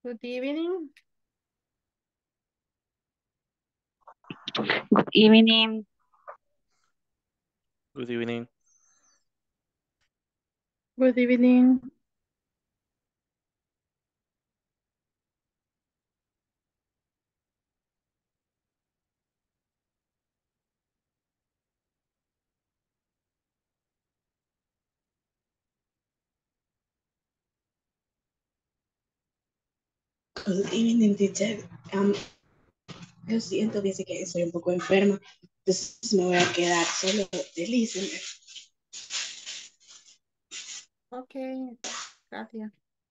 Good evening. Good evening. Good evening. Good evening. Good evening, teacher. Yo siento, dice que soy un poco enferma, entonces me voy a quedar solo de listener. Okay, Katia.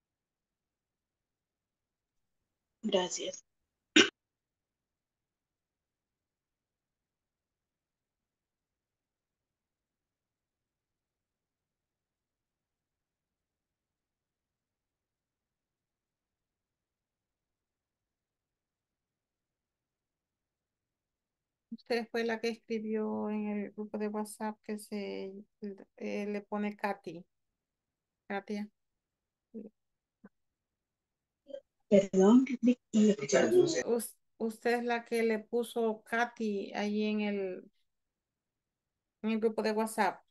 Gracias. Usted fue la que escribió en el grupo de WhatsApp que le pone Katy. Katia. Perdón, no lo escuché. Usted es la que le puso Katy ahí en el grupo de WhatsApp.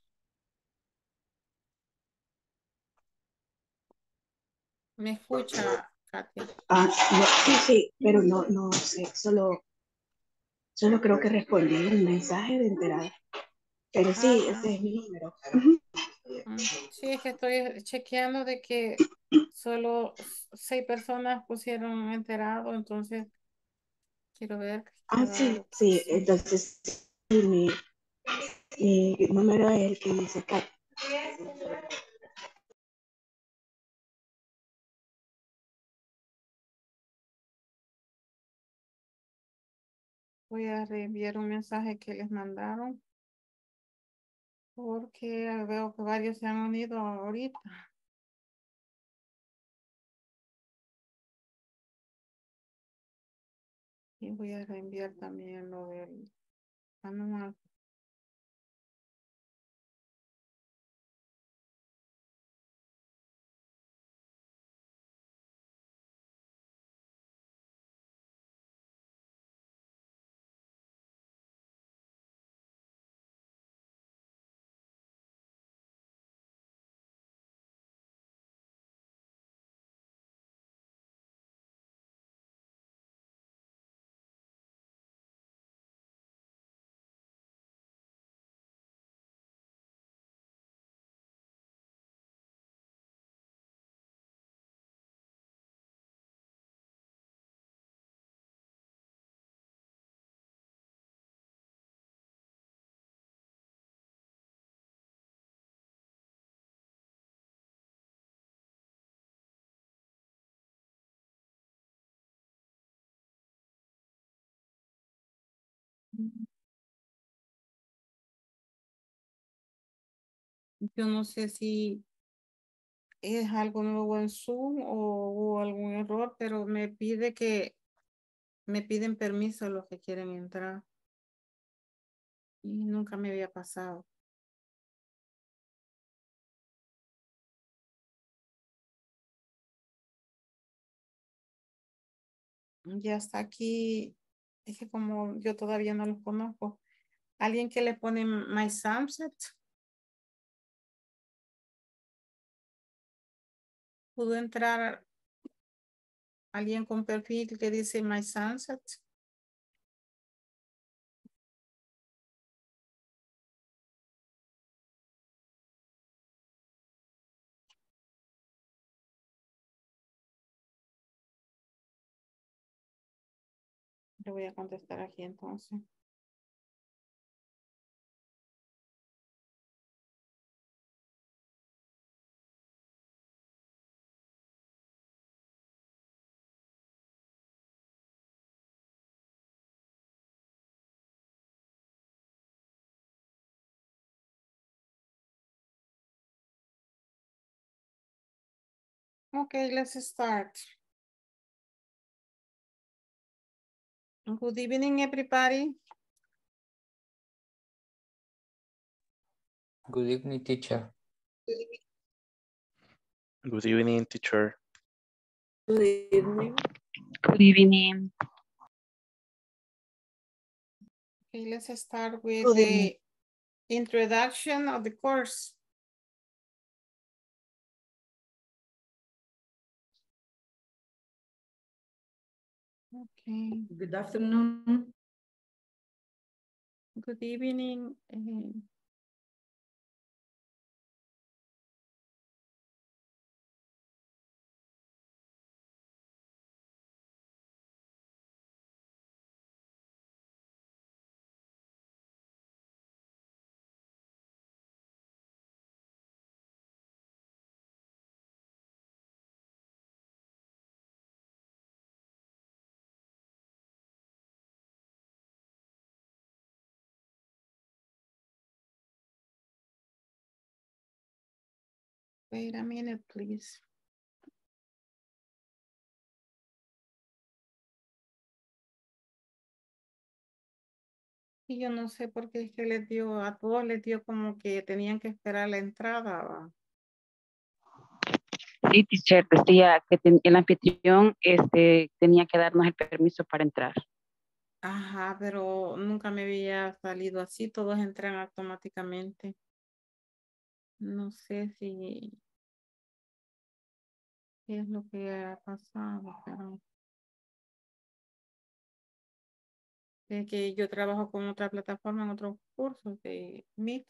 ¿Me escucha, Katia? No, sí, pero no sé, solo creo que respondí un mensaje de enterada. Pero sí, Ajá. ese es mi número. Sí, es que estoy chequeando de que solo 6 personas pusieron enterado, entonces quiero ver qué Sí, raro sí, pasó. entonces sí, mi número es el que dice Kat. Voy a reenviar un mensaje que les mandaron porque veo que varios se han unido ahorita. Y voy a reenviar también lo del manual. Yo no sé si es algo nuevo en Zoom o hubo algún error, pero me piden permiso los que quieren entrar. Y nunca me había pasado. Ya está aquí. Es que como yo todavía no los conozco. Alguien que le pone My Sunset. Pudo entrar alguien con perfil que dice My Sunset. Le voy a contestar aquí entonces. Okay, let's start. Good evening, everybody. Good evening, teacher. Good evening, teacher. Good evening. Good evening. Okay, let's start with Good the introduction of the course. Okay, Good afternoon. good evening. Wait a minute, please. Y yo no sé por qué es que les dio, a todos les dio como que tenían que esperar la entrada. ¿Va? Sí, teacher, decía que el anfitrión tenía que darnos el permiso para entrar. Ajá, pero nunca me había salido así, todos entran automáticamente. No sé si qué es lo que ha pasado, pero es que yo trabajo con otra plataforma en otros cursos de Meet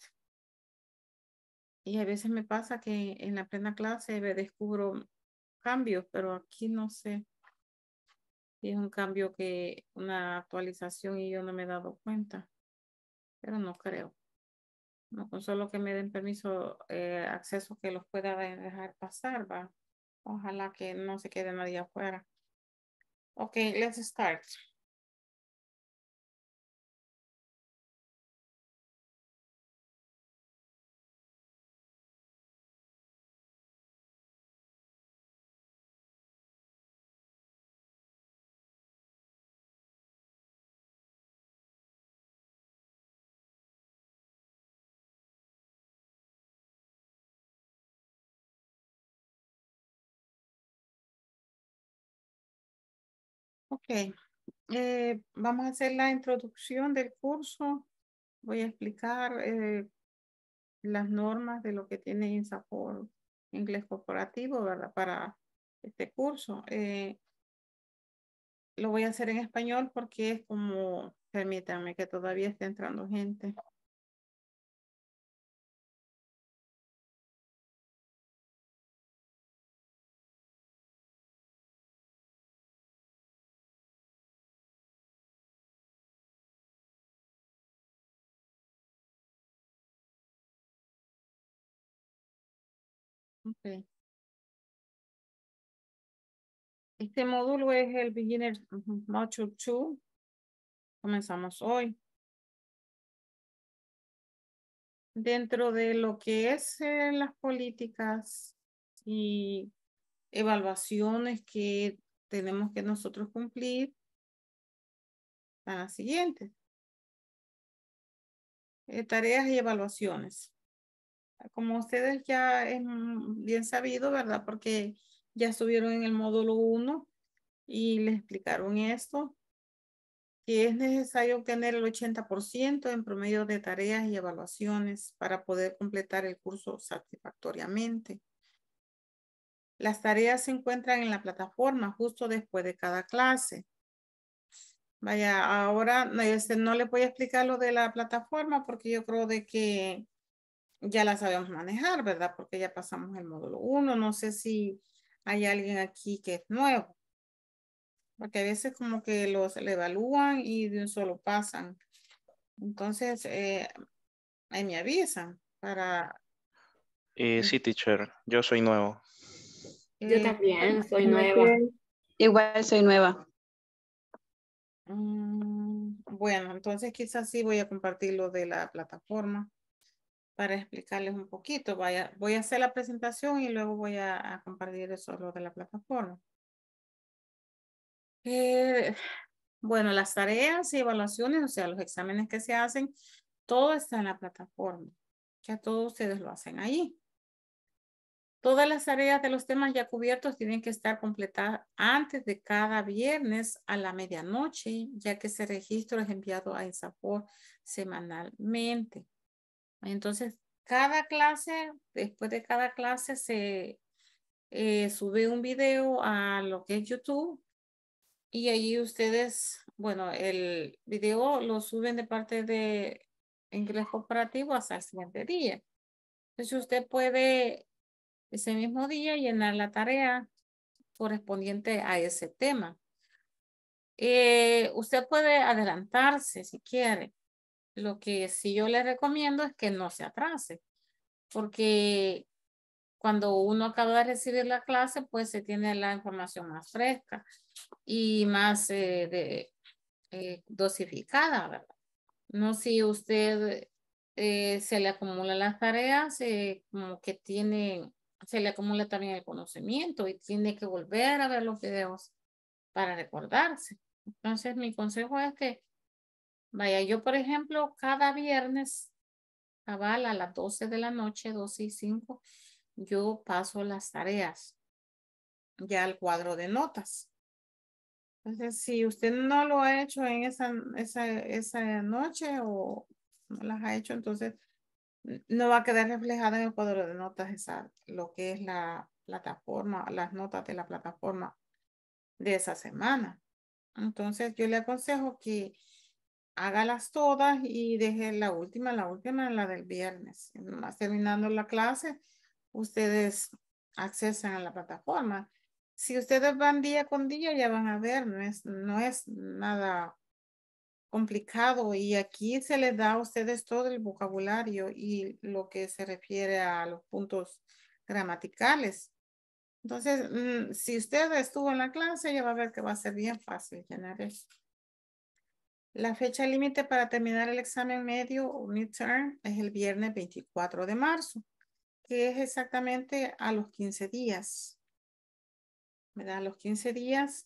y a veces me pasa que en la plena clase descubro cambios, pero aquí no sé si es un cambio que una actualización y yo no me he dado cuenta, pero no creo. No, con solo que me den permiso, acceso que los pueda dejar pasar, va. Ojalá que no se quede nadie afuera. Ok, let's start. Ok, vamos a hacer la introducción del curso. Voy a explicar las normas de lo que tiene INSAFORP Inglés Corporativo, ¿verdad? Para este curso. Lo voy a hacer en español porque es como, permítanme que todavía esté entrando gente. Ok. Este módulo es el Beginner Module 2. Comenzamos hoy. Dentro de lo que es las políticas y evaluaciones que tenemos que nosotros cumplir, están las siguientes. Tareas y evaluaciones. Como ustedes ya es bien sabido, ¿verdad? Porque ya estuvieron en el módulo 1 y les explicaron esto, que es necesario obtener el 80% en promedio de tareas y evaluaciones para poder completar el curso satisfactoriamente. Las tareas se encuentran en la plataforma justo después de cada clase. Vaya, ahora no le voy a explicar lo de la plataforma porque yo creo de que ya la sabemos manejar, ¿verdad? Porque ya pasamos el módulo 1. No sé si hay alguien aquí que es nuevo. Porque a veces como que le evalúan y de un solo pasan. Entonces, ahí me avisan para... Sí, teacher, yo soy nuevo. Yo eh, también soy nueva. Igual soy nueva. bueno, entonces quizás sí voy a compartir lo de la plataforma para explicarles un poquito. Voy a hacer la presentación y luego voy a compartir eso, lo de la plataforma. Bueno, las tareas y evaluaciones, o sea, los exámenes que se hacen, todo está en la plataforma. Ya todos ustedes lo hacen ahí. Todas las tareas de los temas ya cubiertos tienen que estar completadas antes de cada viernes a la medianoche, ya que ese registro es enviado a INSAFORP semanalmente. Entonces, cada clase, después de cada clase se sube un video a lo que es YouTube y allí ustedes, bueno, el video lo suben de parte de Inglés Cooperativo hasta el siguiente día. Entonces, usted puede ese mismo día llenar la tarea correspondiente a ese tema. Usted puede adelantarse si quiere. Lo que sí yo le recomiendo es que no se atrase, porque cuando uno acaba de recibir la clase, pues se tiene la información más fresca y más dosificada, ¿verdad? No si usted se le acumulan las tareas, como que se le acumula también el conocimiento y tiene que volver a ver los videos para recordarse. Entonces, mi consejo es que vaya, yo por ejemplo, cada viernes, cabal a las 12 de la noche, 12:05, yo paso las tareas ya al cuadro de notas. Entonces, si usted no lo ha hecho en esa noche o no las ha hecho, entonces no va a quedar reflejada en el cuadro de notas lo que es la plataforma, las notas de la plataforma de esa semana. Entonces, yo le aconsejo que hágalas todas y deje la última, la del viernes. Más terminando la clase, ustedes accesan a la plataforma. Si ustedes van día con día, ya van a ver, no es nada complicado y aquí se les da a ustedes todo el vocabulario y lo que se refiere a los puntos gramaticales. Entonces, si usted estuvo en la clase, ya va a ver que va a ser bien fácil llenar eso. La fecha límite para terminar el examen medio o midterm es el viernes 24 de marzo, que es exactamente a los 15 días. ¿Verdad? A los 15 días,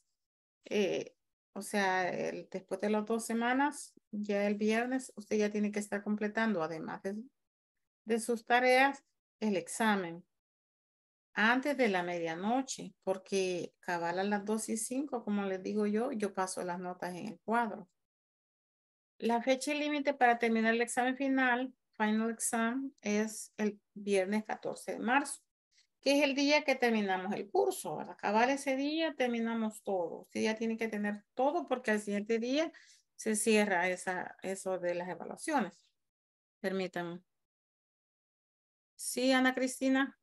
o sea, después de las 2 semanas, ya el viernes, usted ya tiene que estar completando, además de sus tareas, el examen. Antes de la medianoche, porque cabal a las 2:05, como les digo yo paso las notas en el cuadro. La fecha límite para terminar el examen final exam, es el viernes 14 de marzo, que es el día que terminamos el curso. Al acabar ese día, terminamos todo. Usted ya tiene que tener todo porque al siguiente día se cierra eso de las evaluaciones. Permítanme. Sí, Ana Cristina.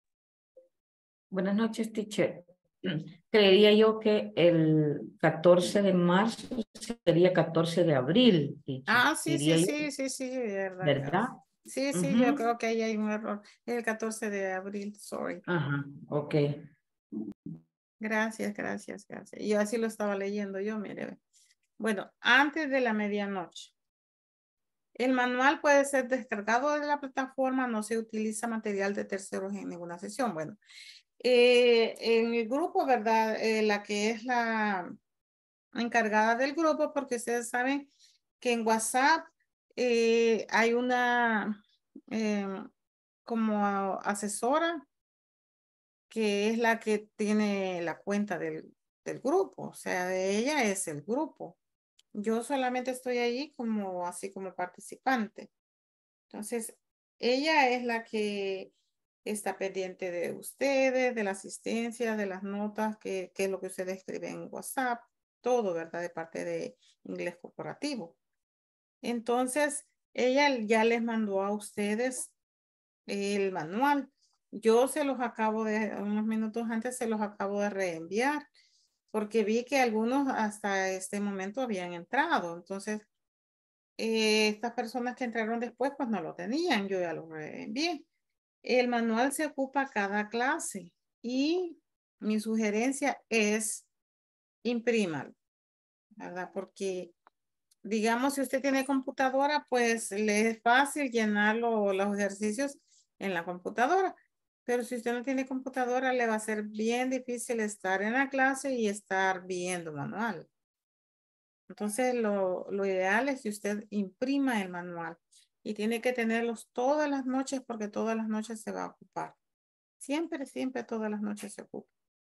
Buenas noches, teacher. Creería yo que el 14 de marzo sería 14 de abril, teacher. Ah, sí, Diría yo, sí, verdad. ¿verdad? Sí, yo creo que ahí hay un error. Es el 14 de abril, sorry. Ajá, ok. Gracias. Y así lo estaba leyendo yo, mire. Bueno, antes de la medianoche. El manual puede ser descargado de la plataforma, no se utiliza material de terceros en ninguna sesión. Bueno, en el grupo, ¿verdad? La que es la encargada del grupo, porque ustedes saben que en WhatsApp hay una como asesora que es la que tiene la cuenta del grupo, o sea, de ella es el grupo. Yo solamente estoy allí así como participante. Entonces, ella es la que está pendiente de ustedes, de la asistencia, de las notas, que es lo que ustedes escriben en WhatsApp, todo, ¿verdad? De parte de Inglés Corporativo. Entonces, ella ya les mandó a ustedes el manual. Yo se los acabo unos minutos antes se los acabo de reenviar, porque vi que algunos hasta este momento habían entrado. Entonces, estas personas que entraron después, pues no lo tenían, yo ya lo reenvié. El manual se ocupa cada clase y mi sugerencia es imprímalo, ¿verdad? Porque digamos, si usted tiene computadora, pues le es fácil llenar los ejercicios en la computadora. Pero si usted no tiene computadora, le va a ser bien difícil estar en la clase y estar viendo manual. Entonces, lo ideal es que usted imprima el manual y tiene que tenerlos todas las noches porque todas las noches se va a ocupar. Siempre, siempre, todas las noches se ocupa.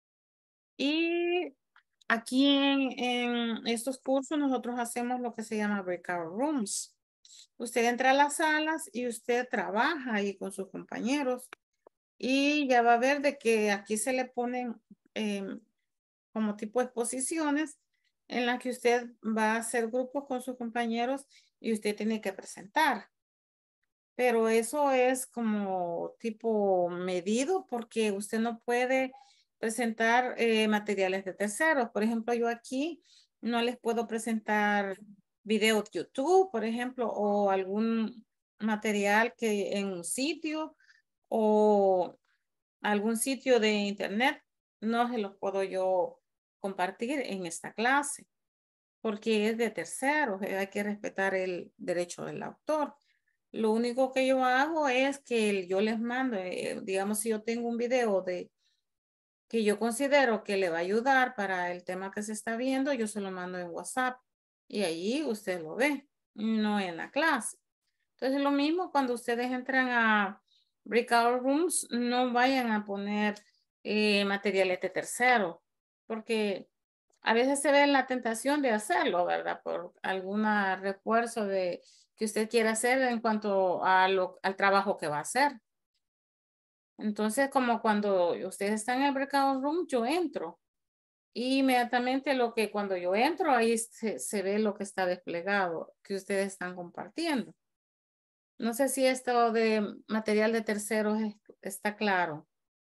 Y aquí en estos cursos nosotros hacemos lo que se llama breakout rooms. Usted entra a las salas y usted trabaja ahí con sus compañeros y ya va a ver de que aquí se le ponen como tipo exposiciones en las que usted va a hacer grupos con sus compañeros y usted tiene que presentar. Pero eso es como tipo medido porque usted no puede presentar materiales de terceros. Por ejemplo, yo aquí no les puedo presentar videos de YouTube, por ejemplo, o algún material que en un sitio o algún sitio de internet. No se los puedo yo compartir en esta clase porque es de terceros. Hay que respetar el derecho del autor. Lo único que yo hago es que yo les mando, digamos, si yo tengo un video de que yo considero que le va a ayudar para el tema que se está viendo, yo se lo mando en WhatsApp y ahí usted lo ve, no en la clase. Entonces, lo mismo cuando ustedes entran a breakout rooms, no vayan a poner materiales de tercero, porque a veces se ve la tentación de hacerlo, ¿verdad? Por algún refuerzo de que usted quiera hacer en cuanto a al trabajo que va a hacer. Entonces, como cuando ustedes están en el breakout room, yo entro. Y inmediatamente cuando yo entro, ahí se ve lo que está desplegado, que ustedes están compartiendo. No sé si esto de material de terceros está claro.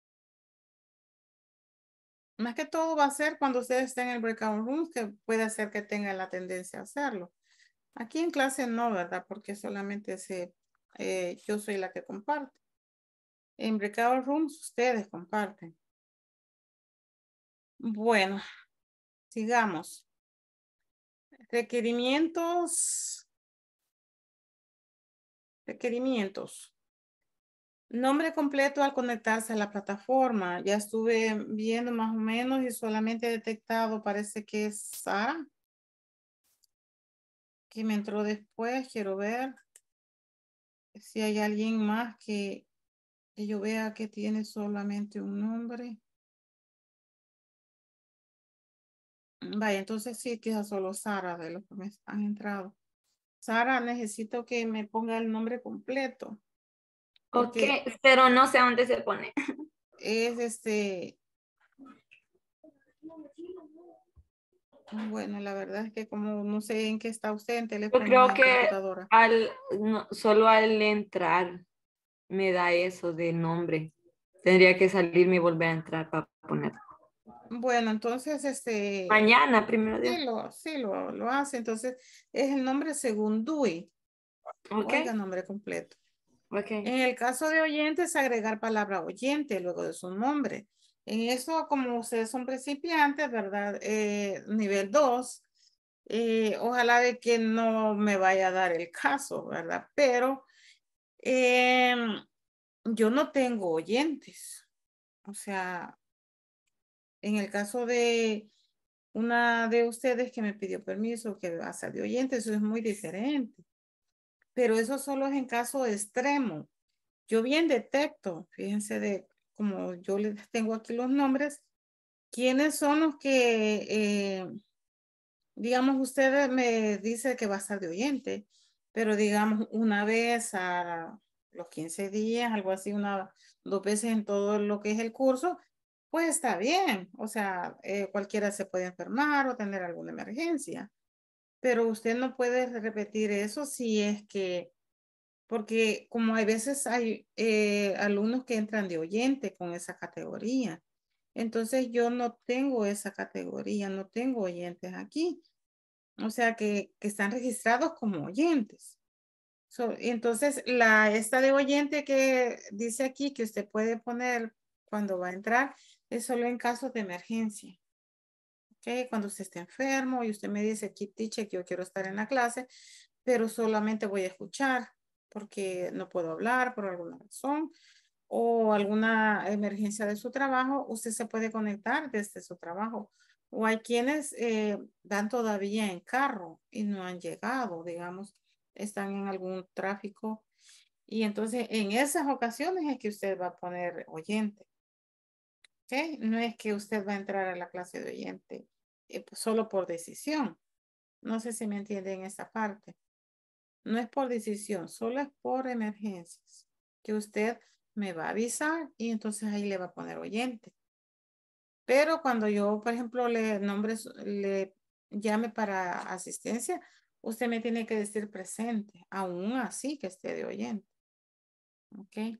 Más que todo va a ser cuando ustedes estén en el breakout room, que puede hacer que tengan la tendencia a hacerlo. Aquí en clase no, ¿verdad? Porque solamente yo soy la que comparte. En breakout rooms ustedes comparten. Bueno, sigamos. Requerimientos. Nombre completo al conectarse a la plataforma. Ya estuve viendo más o menos y solamente he detectado, parece que es Sara, que me entró después. Quiero ver si hay alguien más que yo vea que tiene solamente un nombre. Vaya, entonces sí, quizás solo Sara de los que me han entrado. Sara, necesito que me ponga el nombre completo. Ok, Porque pero no sé dónde se pone. es bueno, la verdad es que como no sé en qué está usted, en Yo teléfono o creo en que computadora. solo al entrar me da eso de nombre. Tendría que salirme y volver a entrar para poner. Bueno, entonces Mañana, primero Dios. sí lo hace. Entonces es el nombre según Dewey. Ok, Oiga, nombre completo. ok. En el caso de oyentes, agregar palabra oyente luego de su nombre. En eso, como ustedes son principiantes, ¿verdad? Nivel 2, ojalá de que no me vaya a dar el caso, ¿verdad? Pero yo no tengo oyentes. O sea, en el caso de una de ustedes que me pidió permiso que va a ser de oyente, eso es muy diferente. Pero eso solo es en caso extremo. Yo bien detecto, fíjense de como yo les tengo aquí los nombres, quiénes son los que, digamos, ustedes me dice que va a estar de oyente, pero digamos una vez a los 15 días, algo así, dos veces en todo lo que es el curso, pues está bien. O sea, cualquiera se puede enfermar o tener alguna emergencia, pero usted no puede repetir eso si es que porque como hay veces hay alumnos que entran de oyente con esa categoría. Entonces yo no tengo esa categoría, no tengo oyentes aquí. O sea que están registrados como oyentes. Entonces esta de oyente que dice aquí que usted puede poner cuando va a entrar es solo en casos de emergencia. ¿Ok? Cuando usted esté enfermo y usted me dice, keep teacher, que yo quiero estar en la clase, pero solamente voy a escuchar porque no puedo hablar por alguna razón o alguna emergencia de su trabajo, usted se puede conectar desde su trabajo. O hay quienes van todavía en carro y no han llegado, digamos, están en algún tráfico. Y entonces en esas ocasiones es que usted va a poner oyente. ¿Ok? No es que usted va a entrar a la clase de oyente solo por decisión. No sé si me entienden esa parte. No es por decisión, solo es por emergencias. Que usted me va a avisar y entonces ahí le va a poner oyente. Pero cuando yo, por ejemplo, le llame para asistencia, usted me tiene que decir presente, aún así que esté de oyente. ¿Ok?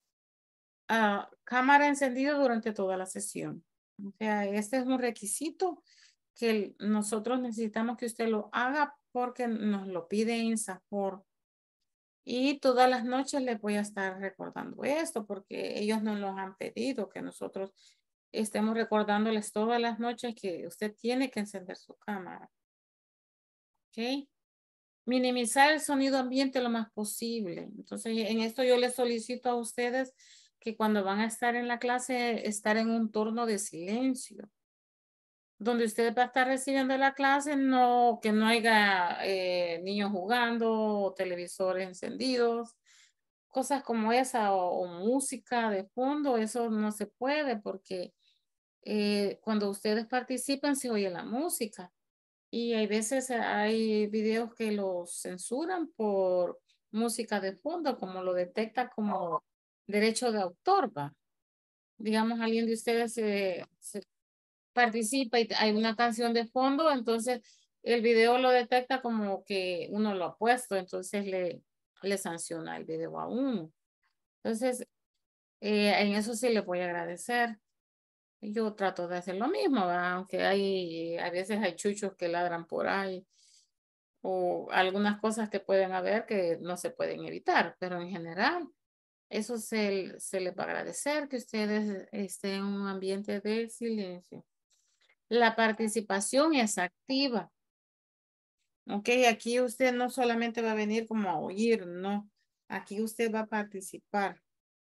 Cámara encendida durante toda la sesión. O sea, este es un requisito que nosotros necesitamos que usted lo haga porque nos lo pide INSAFORP. Y todas las noches les voy a estar recordando esto porque ellos nos lo han pedido, que nosotros estemos recordándoles todas las noches que usted tiene que encender su cámara. ¿Ok? Minimizar el sonido ambiente lo más posible. Entonces, en esto yo les solicito a ustedes que cuando van a estar en la clase, estar en un turno de silencio. Donde usted va a estar recibiendo la clase, no, que no haya niños jugando o televisores encendidos, cosas como esa o música de fondo, eso no se puede porque cuando ustedes participan se oye la música y hay veces hay videos que los censuran por música de fondo, como lo detecta como derecho de autor, va. Digamos, alguien de ustedes se participa y hay una canción de fondo, entonces el video lo detecta como que uno lo ha puesto, entonces le sanciona el video a uno. Entonces, en eso sí le voy a agradecer. Yo trato de hacer lo mismo, ¿verdad? Aunque a veces hay chuchos que ladran por ahí o algunas cosas que pueden haber que no se pueden evitar, pero en general eso se les va a agradecer que ustedes estén en un ambiente de silencio. La participación es activa. Ok, aquí usted no solamente va a venir como a oír, no. Aquí usted va a participar.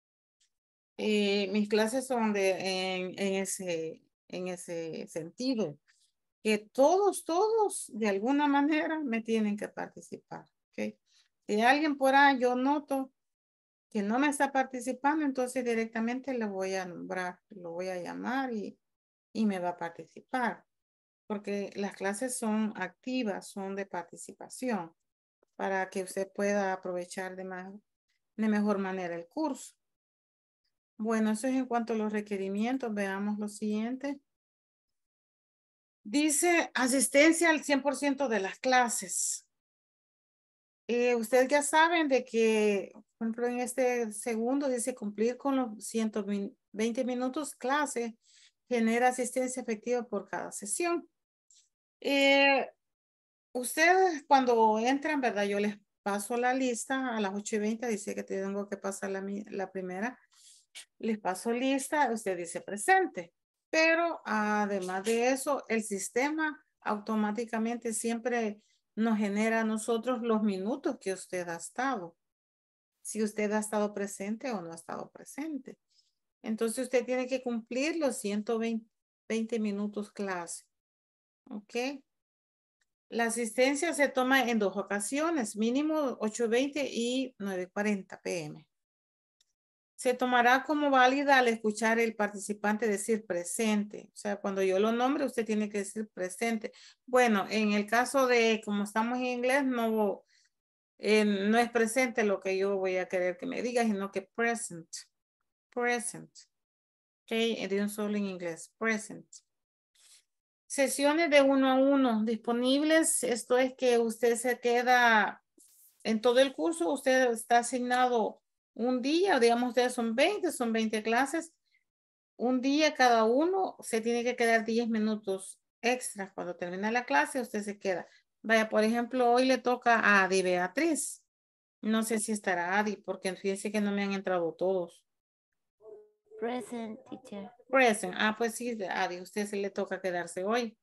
Mis clases son en ese sentido, que todos de alguna manera me tienen que participar. ¿Ok? Si alguien por ahí yo noto que no me está participando, entonces directamente le voy a nombrar, lo voy a llamar y me va a participar. Porque las clases son activas, son de participación, para que usted pueda aprovechar de mejor manera el curso. Bueno, eso es en cuanto a los requerimientos. Veamos lo siguiente. Dice asistencia al 100% de las clases. Ustedes ya saben de que, por ejemplo, en este segundo dice cumplir con los 120 minutos clase genera asistencia efectiva por cada sesión. Ustedes cuando entran, ¿verdad? Yo les paso la lista a las 8:20, dice que tengo que pasar la primera. Les paso lista, usted dice presente. Pero además de eso, el sistema automáticamente siempre nos genera a nosotros los minutos que usted ha estado. Si usted ha estado presente o no ha estado presente. Entonces usted tiene que cumplir los 120 minutos clase. ¿Ok? La asistencia se toma en 2 ocasiones, mínimo 8:20 y 9:40 p.m. Se tomará como válida al escuchar el participante decir presente. O sea, cuando yo lo nombre, usted tiene que decir presente. Bueno, en el caso de, como estamos en inglés, no es presente lo que yo voy a querer que me diga, sino que present. Present. Ok, de un solo en inglés. Present. Sesiones de 1 a 1 disponibles. Esto es que usted se queda en todo el curso. Usted está asignado un día, digamos ustedes son 20 clases. Un día cada uno se tiene que quedar 10 minutos extras. Cuando termina la clase, usted se queda. Vaya, por ejemplo, hoy le toca a Adi Beatriz. No sé si estará Adi, porque fíjense que no me han entrado todos. Present, teacher. Present. Pues sí, Adi, usted se le toca quedarse hoy.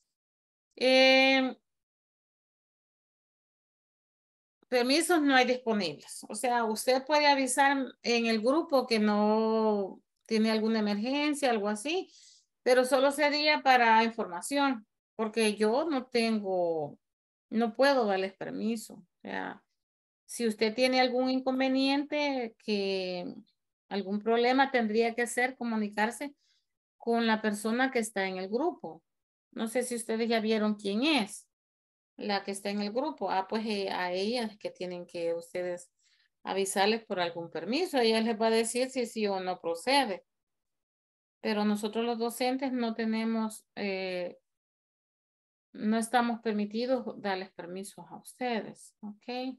Permisos no hay disponibles. O sea, usted puede avisar en el grupo que no tiene alguna emergencia, algo así, pero solo sería para información, porque yo no puedo darles permiso. O sea, si usted tiene algún inconveniente, algún problema, tendría que comunicarse con la persona que está en el grupo. No sé si ustedes ya vieron quién es la que está en el grupo. Ah, pues a ella es que tienen que ustedes avisarles por algún permiso. Ella les va a decir si sí o no procede. Pero nosotros los docentes no tenemos, no estamos permitidos darles permisos a ustedes. ¿Ok?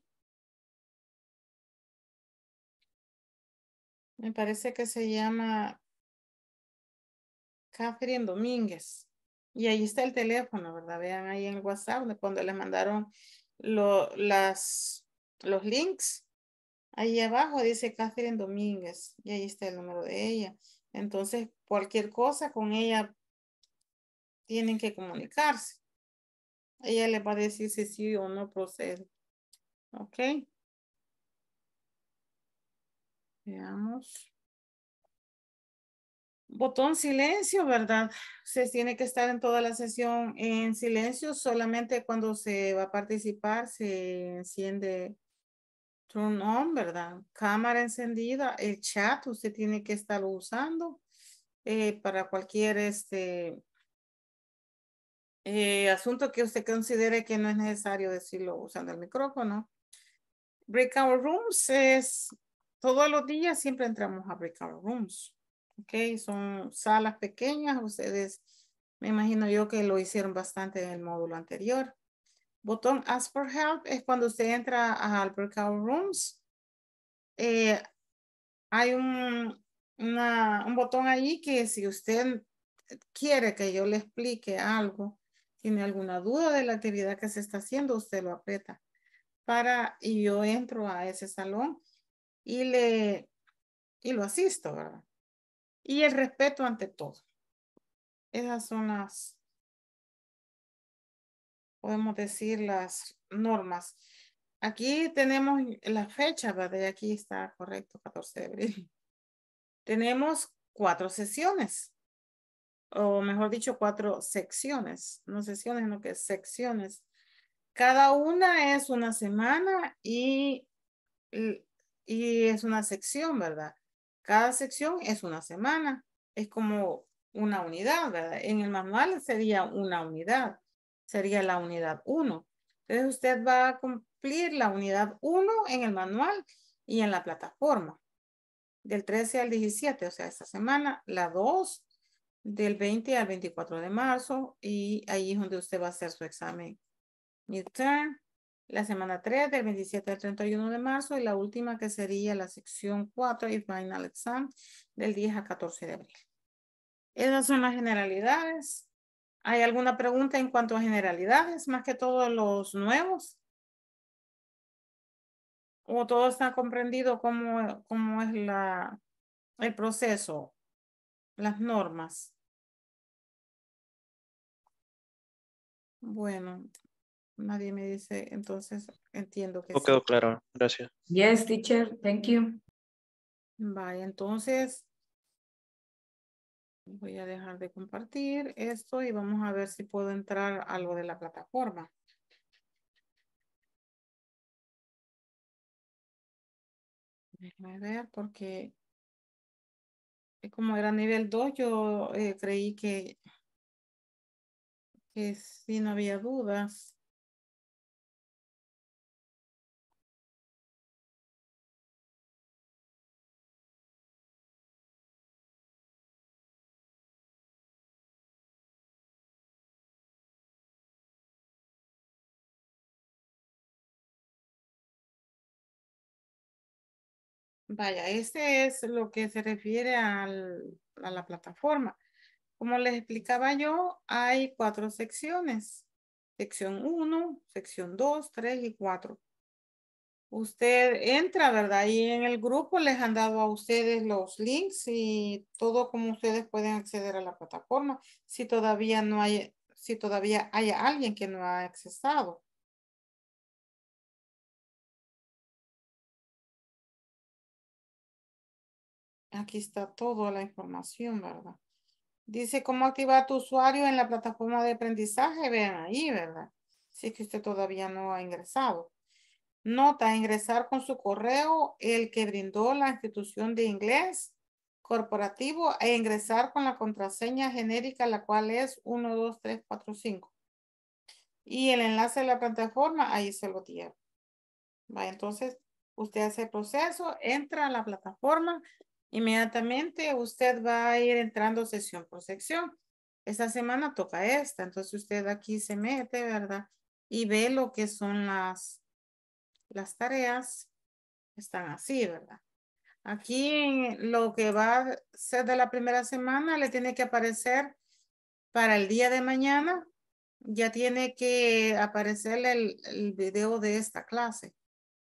Me parece que se llama Catherine Domínguez. Y ahí está el teléfono, ¿verdad? Vean ahí en el WhatsApp de cuando les mandaron los links. Ahí abajo dice Catherine Domínguez y ahí está el número de ella. Entonces, cualquier cosa con ella tienen que comunicarse. Ella les va a decir si sí o no procede. ¿Ok? Veamos. Botón silencio, ¿verdad? Se tiene que estar en toda la sesión en silencio. Solamente cuando se va a participar se enciende turn on, ¿verdad? Cámara encendida. El chat usted tiene que estarlo usando para cualquier asunto que usted considere que no es necesario decirlo usando el micrófono. Breakout rooms es todos los días siempre entramos a breakout rooms. Ok, son salas pequeñas. Ustedes, me imagino yo que lo hicieron bastante en el módulo anterior. Botón Ask for Help es cuando usted entra al breakout rooms. Hay un botón allí que si usted quiere que yo le explique algo, tiene alguna duda de la actividad que se está haciendo, usted lo aprieta y yo entro a ese salón y lo asisto, ¿verdad? Y el respeto ante todo. Esas son podemos decir, las normas. Aquí tenemos la fecha, ¿verdad? Y aquí está correcto, 14 de abril. Tenemos 4 sesiones, o mejor dicho, 4 secciones. No sesiones, no que secciones. Cada una es una semana y es una sección, ¿verdad? Cada sección es una semana. Es como una unidad, ¿verdad? En el manual sería una unidad. Sería la unidad 1. Entonces usted va a cumplir la unidad 1 en el manual y en la plataforma. Del 13 al 17, o sea, esta semana, la 2, del 20 al 24 de marzo, y ahí es donde usted va a hacer su examen midterm. La semana 3, del 27 al 31 de marzo, y la última que sería la sección 4 y final exam, del 10 a 14 de abril. Esas son las generalidades. ¿Hay alguna pregunta en cuanto a generalidades, más que todos los nuevos? ¿O todo está comprendido cómo es el proceso, las normas? Bueno, nadie me dice, entonces entiendo que No sí. quedó claro. Gracias. Yes, teacher. Thank you. Vaya, entonces voy a dejar de compartir esto y vamos a ver si puedo entrar a lo de la plataforma. Déjame ver porque como era nivel 2, yo creí que sí no había dudas. Vaya, este es lo que se refiere a la plataforma. Como les explicaba yo, hay 4 secciones. Sección 1, sección 2, 3 y 4. Usted entra, ¿verdad? Y en el grupo les han dado a ustedes los links y todo como ustedes pueden acceder a la plataforma. Si todavía hay alguien que no ha accesado. Aquí está toda la información, ¿verdad? Dice cómo activar tu usuario en la plataforma de aprendizaje. Vean ahí, ¿verdad? Si es que usted todavía no ha ingresado. Nota, ingresar con su correo el que brindó la institución de inglés corporativo e ingresar con la contraseña genérica, la cual es 1, 2, 3, 4, 5. Y el enlace de la plataforma, ahí se lo dieron. Va, entonces, usted hace el proceso, entra a la plataforma, inmediatamente usted va a ir entrando sesión por sección. Esta semana toca esta, entonces usted aquí se mete, ¿verdad? Y ve lo que son las tareas. Están así, ¿verdad? Aquí en lo que va a ser de la primera semana le tiene que aparecer para el día de mañana. Ya tiene que aparecer el video de esta clase.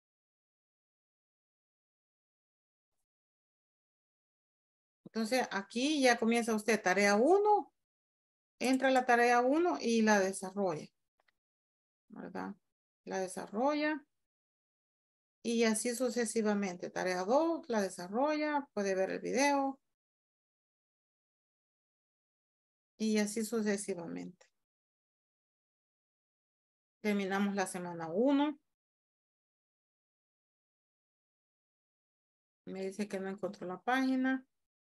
Entonces aquí ya comienza usted tarea 1. Entra a la tarea 1 y la desarrolla. ¿Verdad? La desarrolla. Y así sucesivamente. Tarea 2 la desarrolla. Puede ver el video. Y así sucesivamente. Terminamos la semana 1. Me dice que no encontró la página.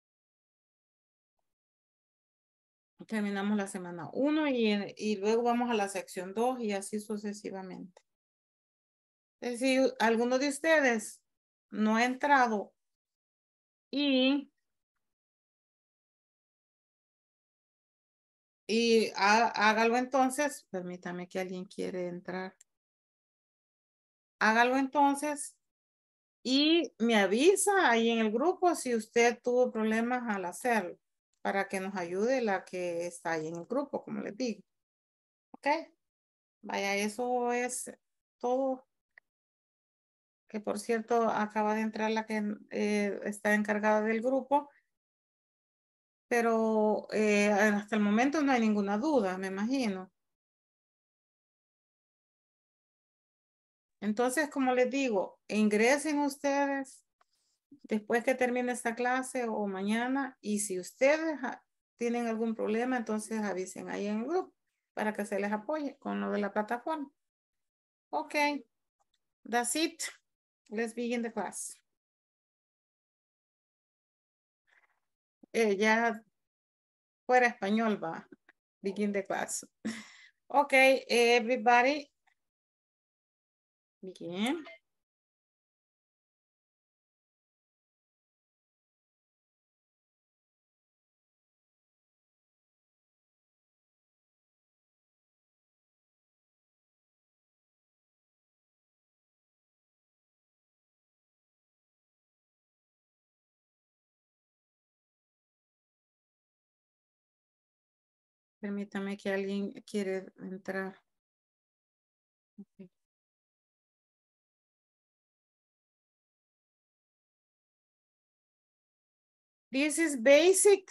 Terminamos la semana 1 y luego vamos a la sección 2 y así sucesivamente. Es decir, alguno de ustedes no ha entrado y hágalo entonces. Permítame que alguien quiere entrar. Hágalo entonces y me avisa ahí en el grupo si usted tuvo problemas al hacerlo para que nos ayude la que está ahí en el grupo, como les digo. ¿Ok? Vaya, eso es todo. Que por cierto, acaba de entrar la que está encargada del grupo. Pero hasta el momento no hay ninguna duda, me imagino. Entonces, como les digo, ingresen ustedes después que termine esta clase o mañana. Y si ustedes tienen algún problema, entonces avisen ahí en el grupo para que se les apoye con lo de la plataforma. Ok, that's it. Let's begin the class. Ya fuera español va. Begin the class. Ok, everybody. Begin. Permítame que alguien quiere entrar. Okay. This is basic.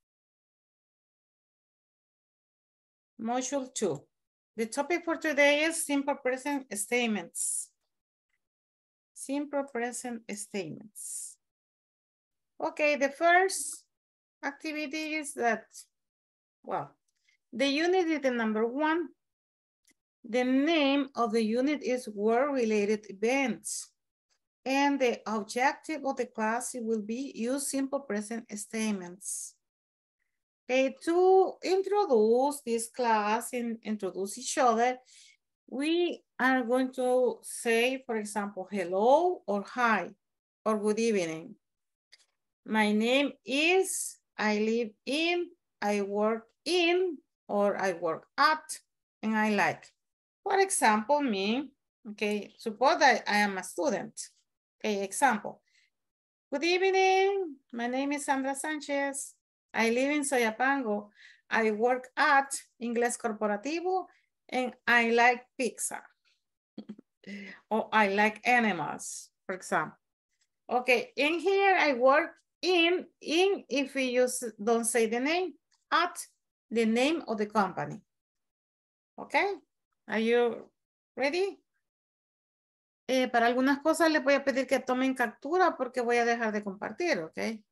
Module 2. The topic for today is simple present statements. Simple present statements. Okay, the first activity is that, well, the unit is the number 1. The name of the unit is work-related events. And the objective of the class will be use simple present statements. Okay, to introduce this class and introduce each other, we are going to say, for example, hello or hi or good evening. My name is, I live in, I work in, or I work at, and I like. For example, me, okay, suppose that I am a student. Okay, example. Good evening, my name is Sandra Sanchez. I live in Soyapango. I work at Inglés Corporativo and I like pizza. Or I like animals, for example. Okay, in here I work in if we don't say the name, at the name of the company. Okay, are you ready? Para algunas cosas les voy a pedir que tomen captura porque voy a dejar de compartir, okay?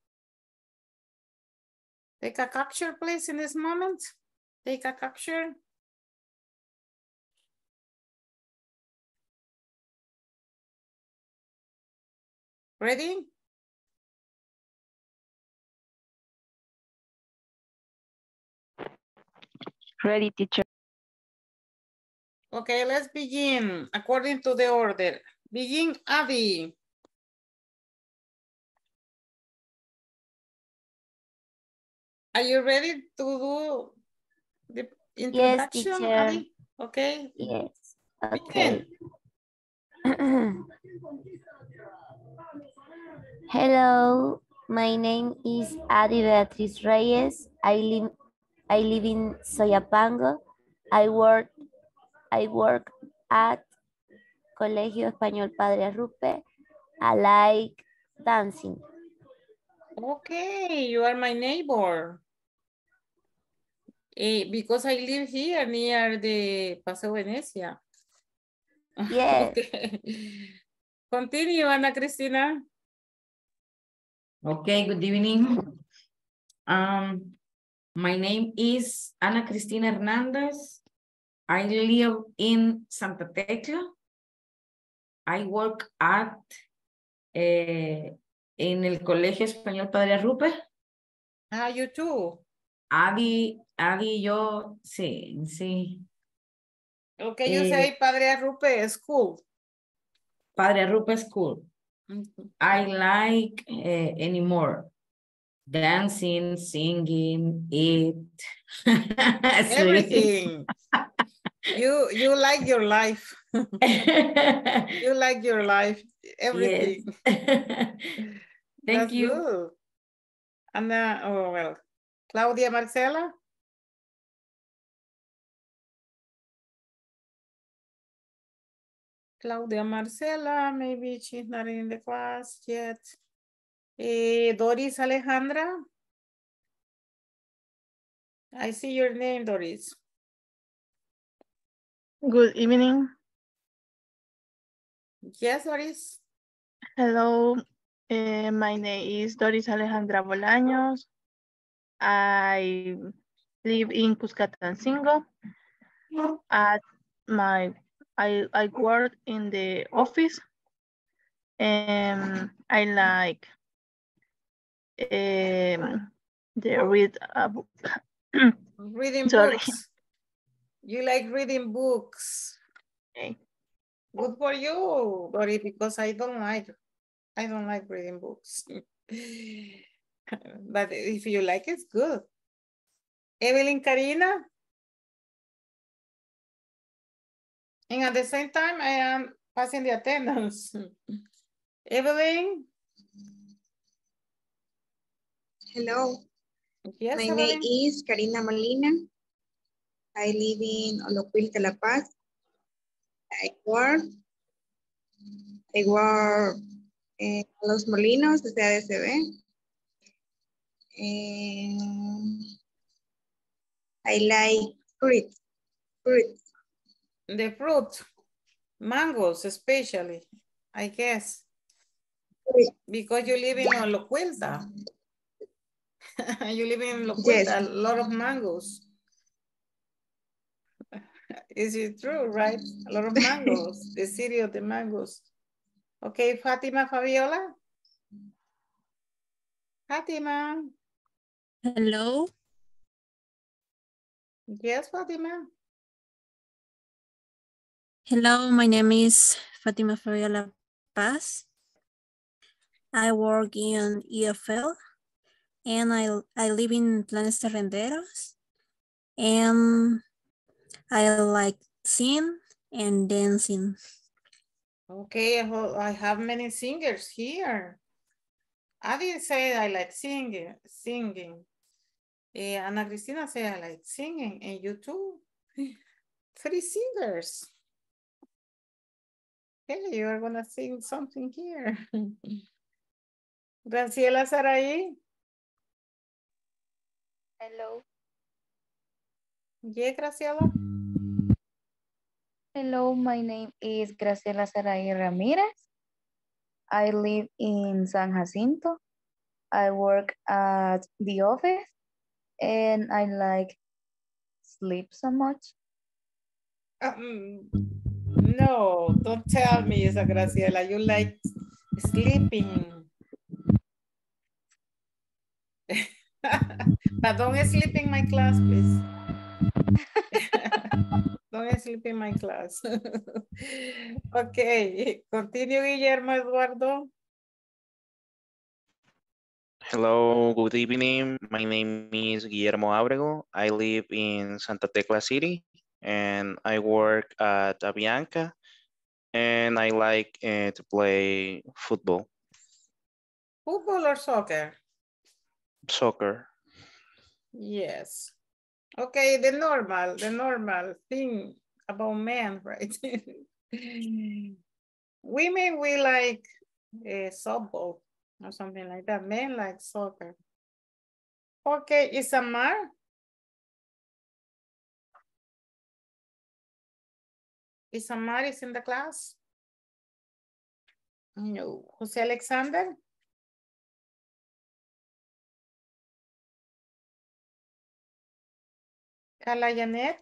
Take a capture, please, in this moment. Take a capture. Ready? Ready, teacher. Okay, let's begin according to the order. Begin, Abby. Are you ready to do the introduction, teacher. Abby? Okay. Yes. Begin. Okay. Hello, my name is Adi Beatriz Reyes. I live in Soyapango. I work at Colegio Español Padre Arrupe. I like dancing. Okay, you are my neighbor. Because I live here near the Paseo Venecia. Yes. Okay. Continue, Ana Cristina. Okay, good evening. My name is Ana Cristina Hernandez. I live in Santa Tecla. I work at en el Colegio Español Padre Arrupe. Ah, you too. Adi y yo, sí. Okay, you say Padre Arrupe School. Padre Arrupe School. Mhm. I like anymore. Dancing, singing, eat. Everything. You like your life. You like your life. Everything. Yes. Thank That's you. good. Ana, oh well. Claudia Marcela. Claudia Marcela, maybe she's not in the class yet. Doris Alejandra. I see your name, Doris. Good evening. Yes, Doris. Hello. My name is Doris Alejandra Bolaños. I live in Cuscatancingo. I work in the office. And I like the read a book. Reading Sorry. books. You like reading books. Okay. Good for you, Doris, because I don't like reading books. But if you like, it's good. Evelyn Karina. And at the same time, I am passing the attendance. Evelyn. Hello, Yes, my Evelyn. name is Karina Molina. I live in Olocuilca, La Paz. I work en Los Molinos, desde ADCB. I like fruit. The fruit, mangoes especially, I guess. Because you live in Olocuilta. You live in Olocuilta, Yes. a lot of mangoes. Is it true, right? A lot of mangoes, the city of the mangoes. Okay, Fatima Fabiola. Fatima. Hello. Yes, Fatima. Hello, my name is Fatima Fabiola Paz. I work in EFL and I live in Planes Terrenderos. And I like singing and dancing. Okay, I have many singers here. I didn't say I like singing. Ana Cristina said I like singing, and you too. 3 singers. Okay, you are gonna sing something here. Graciela Sarai. Hello. Yeah, Graciela. Hello, my name is Graciela Saray Ramirez. I live in San Jacinto. I work at the office and I like sleep so much. No, don't tell me, esa Graciela, you like sleeping. But don't sleep in my class, please. Don't sleep in my class. Okay, continue, Guillermo Eduardo. Hello, good evening. My name is Guillermo Abrego. I live in Santa Tecla City and I work at Avianca and I like to play football, Football or soccer? soccer. Yes. Okay, the normal thing about men, right? Women, we like softball or something like that. Men like soccer. Okay, Isamar? Isamar is in the class? No. Jose Alexander? Carla Janet?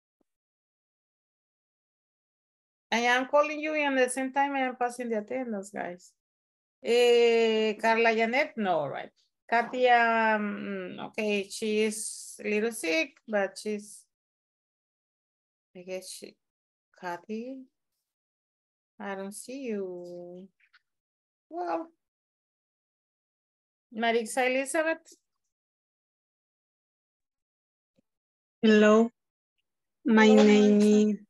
I am calling you and at the same time I am passing the attendance, guys. Carla Janet, no, right? Katia, okay, she is a little sick, but she's, I guess Kathy, I don't see you. Well, Marisa Elizabeth, Hello, my Hello, name Marisa. is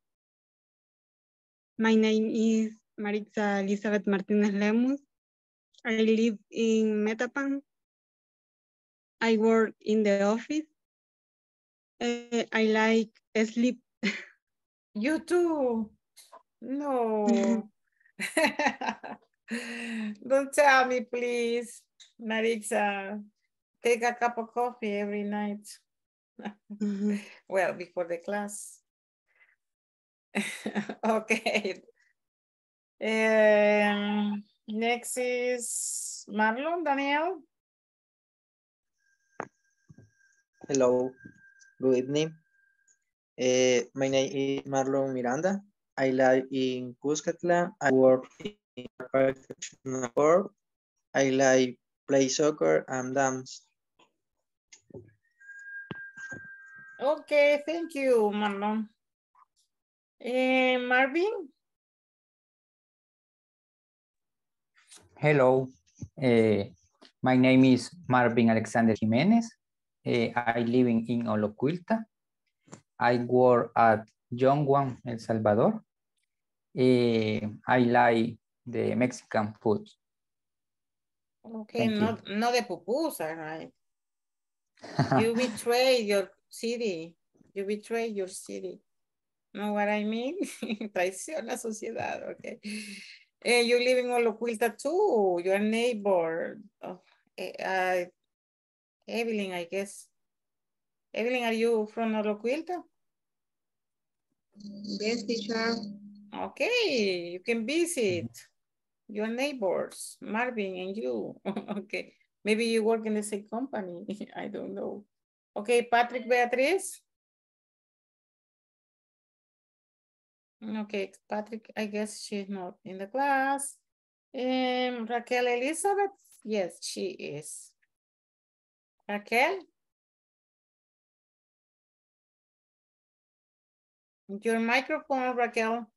Maritza Elizabeth Martinez Lemus. I live in Metapan. I work in the office. I like sleep. You too. No. Don't tell me, please, Marisa. Take a cup of coffee every night. Well, before the class. Okay. Next is Marlon, Daniel. Hello, good evening. My name is Marlon Miranda. I live in Cuscatlan. I work in a professional sport. I like play soccer and dance. Okay, thank you, Marlon. Marvin? Hello, my name is Marvin Alexander Jimenez. I live in Oloquilta. I work at John Juan, El Salvador. I like the Mexican food. Okay, Thank not the pupusa, right? You betray your city. You betray your city. Know what I mean? Traición a la sociedad, okay. You live in Oloquilta too, your neighbor. Oh, Evelyn, I guess. Evelyn, are you from Oloquilta? Yes, teacher. Okay, you can visit your neighbors, Marvin and you. Okay, maybe you work in the same company. I don't know. Okay, Patrick Beatriz. Okay, Patrick, I guess she's not in the class. Raquel Elizabeth, yes, she is. Raquel? Your microphone, Raquel.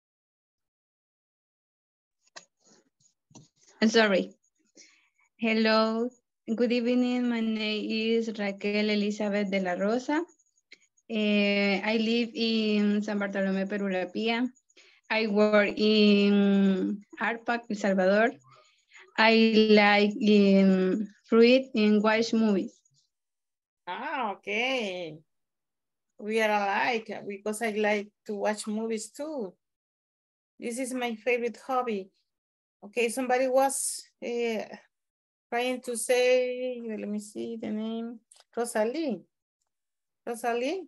Sorry. Hello, good evening. My name is Raquel Elizabeth de la Rosa. I live in San Bartolomé, Perurapía. I work in ARPAC, El Salvador. I like fruit and watch movies. Ah, okay. We are alike because I like to watch movies too. This is my favorite hobby. Okay, somebody was trying to say, let me see the name, Rosalie. Rosalie?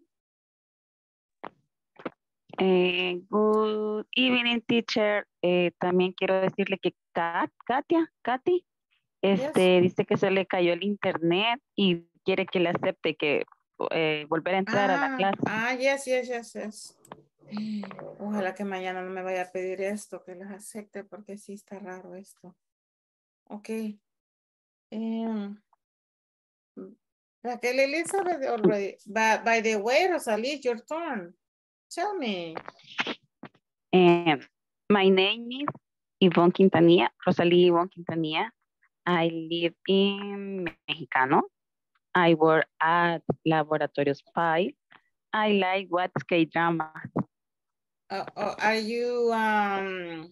Good evening, teacher. También quiero decirle que Katy, dice que se le cayó el internet y quiere que le acepte que volver a entrar a la clase. Yes. Ojalá que mañana no me vaya a pedir esto, que las acepte porque sí está raro esto. Ok. Raquel Elizabeth already. By the way, Rosalie, it's your turn. Tell me. My name is Yvonne Quintanilla, Rosalie Yvonne Quintanilla. I live in Mexicano. I work at Laboratorios 5. I like watch K-drama. Are you an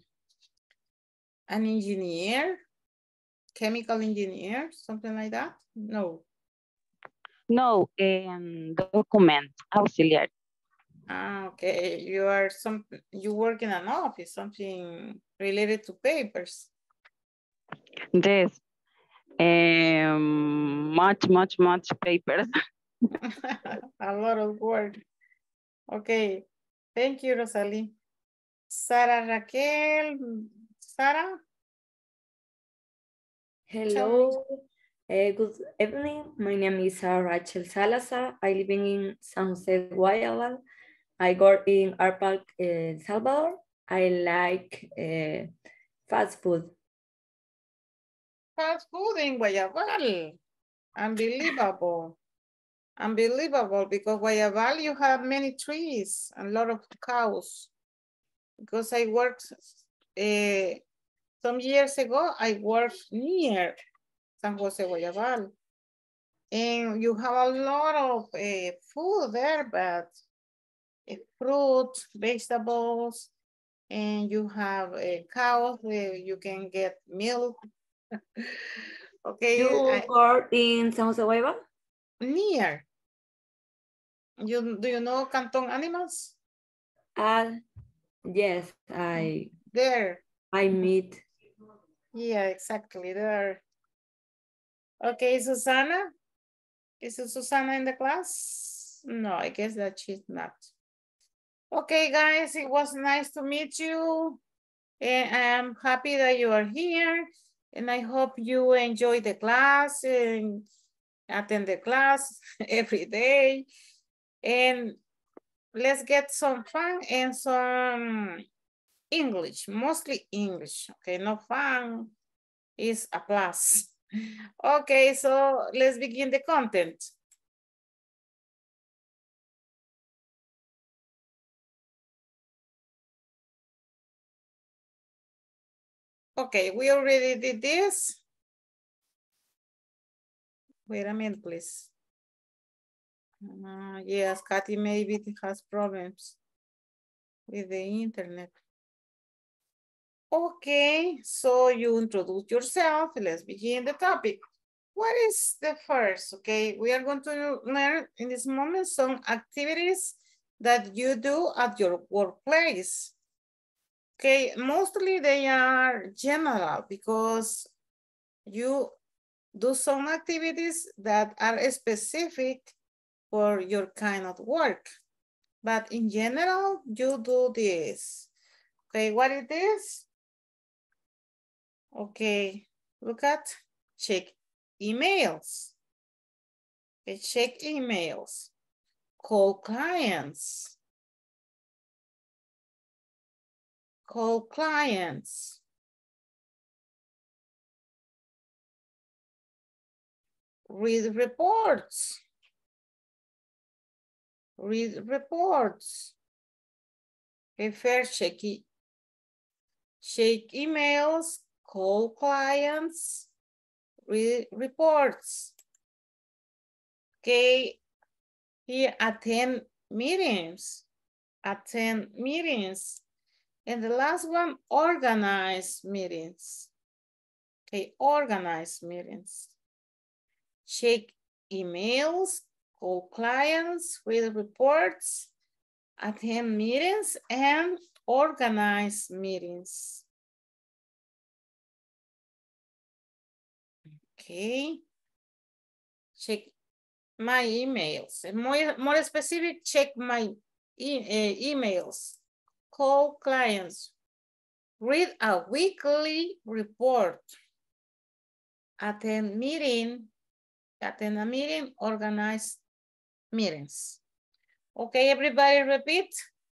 engineer? Chemical engineer? Something like that? No. No, document auxiliary. Okay. You work in an office, something related to papers. Yes. Much papers. A lot of work. Okay. Thank you, Rosalie. Sara Raquel. Sara? Hello. Good evening. My name is Rachel Salazar. I live in San Jose, Guayabal. I work in Art Park, El Salvador. I like fast food. Fast food in Guayabal. Unbelievable. Unbelievable, because Guayabal, you have many trees and a lot of cows. Because I worked, some years ago, I worked near San Jose, Guayabal. And you have a lot of food there, but fruit, vegetables, and you have cows where you can get milk. Okay. You work in San Jose, Guayabal? Near. Do you know Canton Animals? Yes, there. I meet. Yeah, exactly there. Okay, Susana. Is Susana in the class? No, I guess that she's not. Okay, guys, it was nice to meet you. And I'm happy that you are here. And I hope you enjoy the class and attend the class every day. And let's get some fun and some English, mostly English. Okay, no fun is a plus. Okay, so let's begin the content. Okay, we already did this. Wait a minute, please. Yes, Kathy maybe has problems with the internet. Okay, so you introduce yourself. Let's begin the topic. What is the first? Okay, we are going to learn in this moment some activities that you do at your workplace. Okay, mostly they are general because you do some activities that are specific for your kind of work. But in general, you do this. Okay, what is this? Okay, look at check emails. Okay, check emails. Call clients. Call clients. Read reports. Read reports. Okay, first check emails, call clients, read reports. Okay, here attend meetings. Attend meetings. And the last one, organize meetings. Okay, organize meetings. Check emails, call clients, read reports, attend meetings, and organize meetings. Okay. Check my emails. More specific, check my emails. Call clients. Read a weekly report. Attend a meeting, organize meetings. Okay, everybody repeat.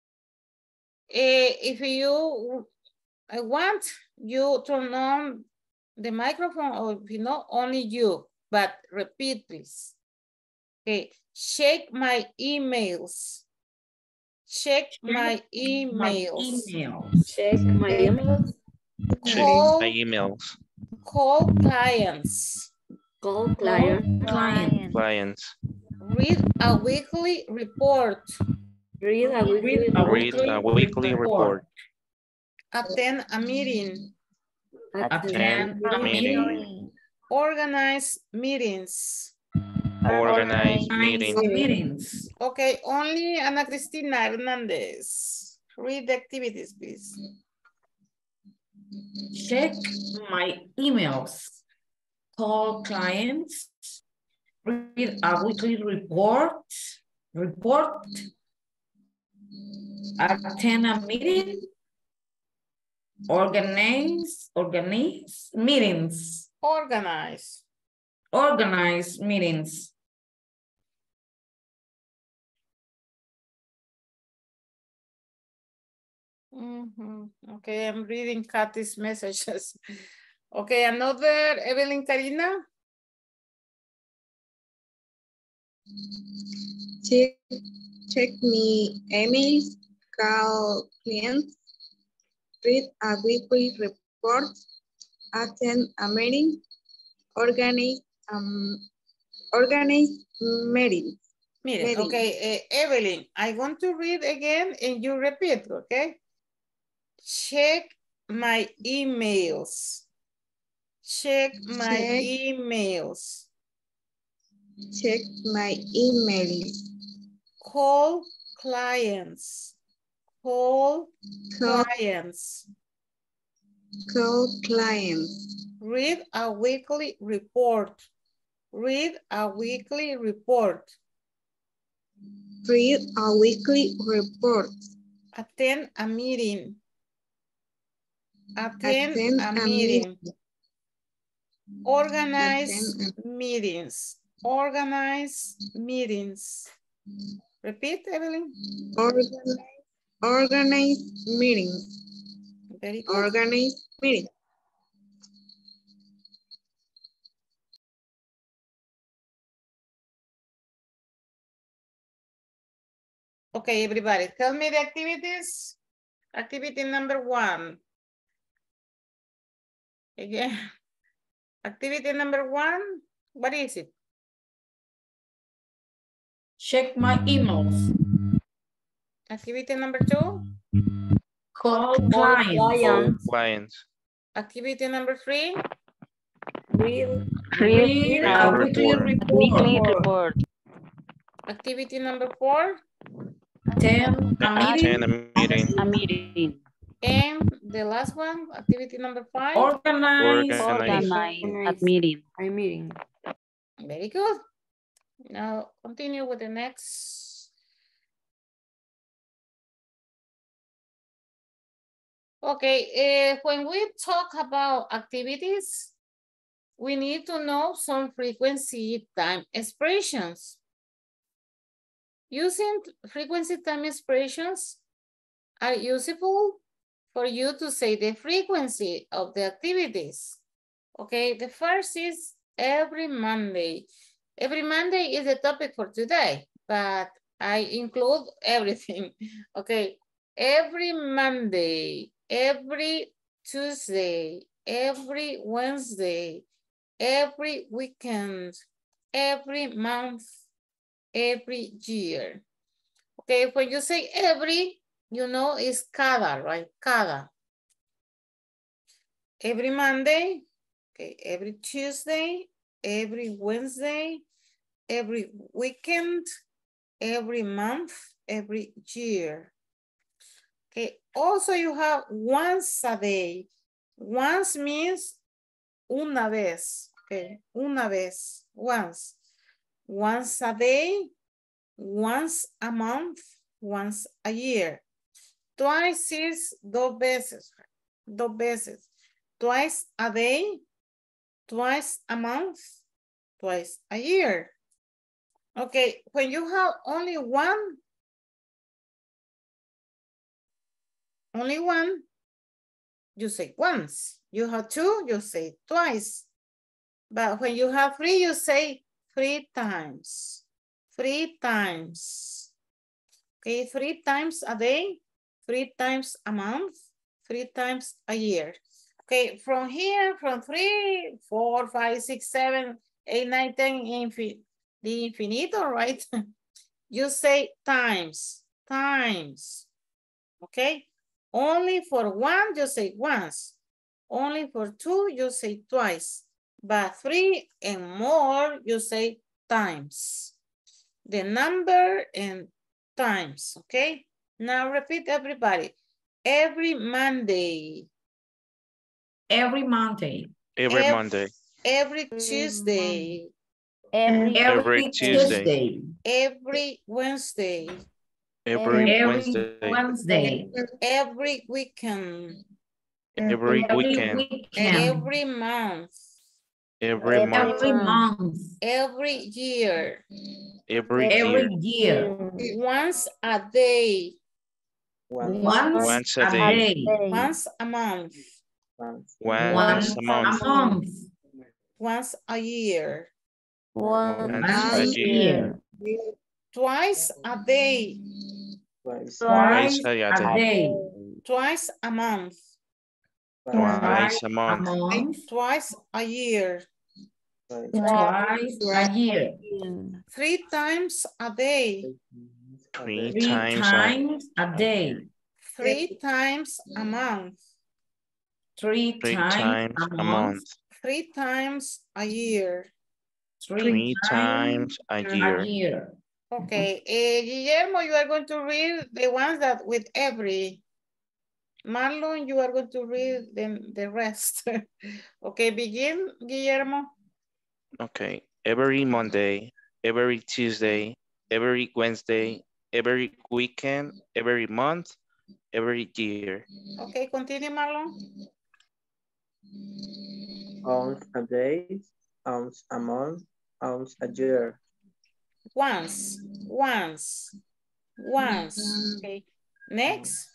If you want, you turn on the microphone, or if you know, only you, but repeat please. Okay, check my emails. Check my emails. Check my emails. Check Call, my emails. call clients. Call client. Clients. Read a weekly report. Read a weekly Read a weekly report. Attend a meeting. Attend a meeting. Organize meetings. Organize meetings. Okay, only Ana Cristina Hernandez. Read the activities, please. Check my emails. Call clients. Read a weekly report. Attend a meeting. Organize meetings. Organize meetings. Okay, I'm reading Kathy's messages. Okay, another Evelyn Karina. Check me emails, call clients, read a weekly report, attend a meeting, organize meetings. Okay, Evelyn, I want to read again and you repeat, okay? Check my emails. Check my emails. Check my emails. Call clients. Call clients. Call clients. Read a weekly report. Read a weekly report. Read a weekly report. Attend a meeting. Attend a meeting. Organize meetings. Organize meetings. Repeat, Evelyn. Organize meetings. Very good. Organize meetings. Okay, everybody, tell me the activities. Activity number 1. Again, activity number 1, what is it? Check my emails. Activity number 2. Call clients. Clients. Activity number 3. Read a weekly report. Activity number 4. Attend Attend a meeting. And the last one, activity number 5. Organize a meeting. Very good. Now continue with the next. Okay, when we talk about activities, we need to know some frequency time expressions. Using frequency time expressions are useful for you to say the frequency of the activities. Okay, the first is every Monday. Every Monday is the topic for today, but I include everything. Okay, every Monday, every Tuesday, every Wednesday, every weekend, every month, every year. Okay, when you say every, you know it's cada, right? Cada. Every Monday, okay, every Tuesday, every Wednesday, every weekend, every month, every year. Okay, also you have once a day. Once means una vez, okay, una vez, once. Once a day, once a month, once a year. Twice is dos veces, dos veces. Twice a day, twice a month, twice a year. Okay, when you have only one, you say once. You have two, you say twice. But when you have three, you say 3 times. 3 times. Okay, 3 times a day, 3 times a month, 3 times a year. Okay, from here, from 3, 4, 5, 6, 7, 8, 9, 10, the infinito, right? You say times, times. Okay, only for 1, you say once. Only for 2, you say twice. But 3 and more, you say times. The number and times, okay? Now repeat everybody. Every Monday. Every Monday. Every Monday. Every Tuesday. Every Tuesday. Every Wednesday. Every Wednesday. Wednesday. Every weekend. Every weekend. Every month. Every month. Every month. Every year. Every year. Once a day. Once a day. day. Once a month. Once a month. Once a year. Once a year. Twice a day. Twice a day. Twice a month. Twice a month. Twice a year. Twice a year. 3 times a day. 3 Three times a day. 3 times a month. Three times a month. 3 times a year. 3 times a year. Okay, Guillermo, you are going to read the ones that with every. Marlon, you are going to read the rest. Okay, begin, Guillermo. Okay, every Monday, every Tuesday, every Wednesday, every weekend, every month, every year. Okay, continue, Marlon. Once a day, once a month, once a year. Once. Okay, next.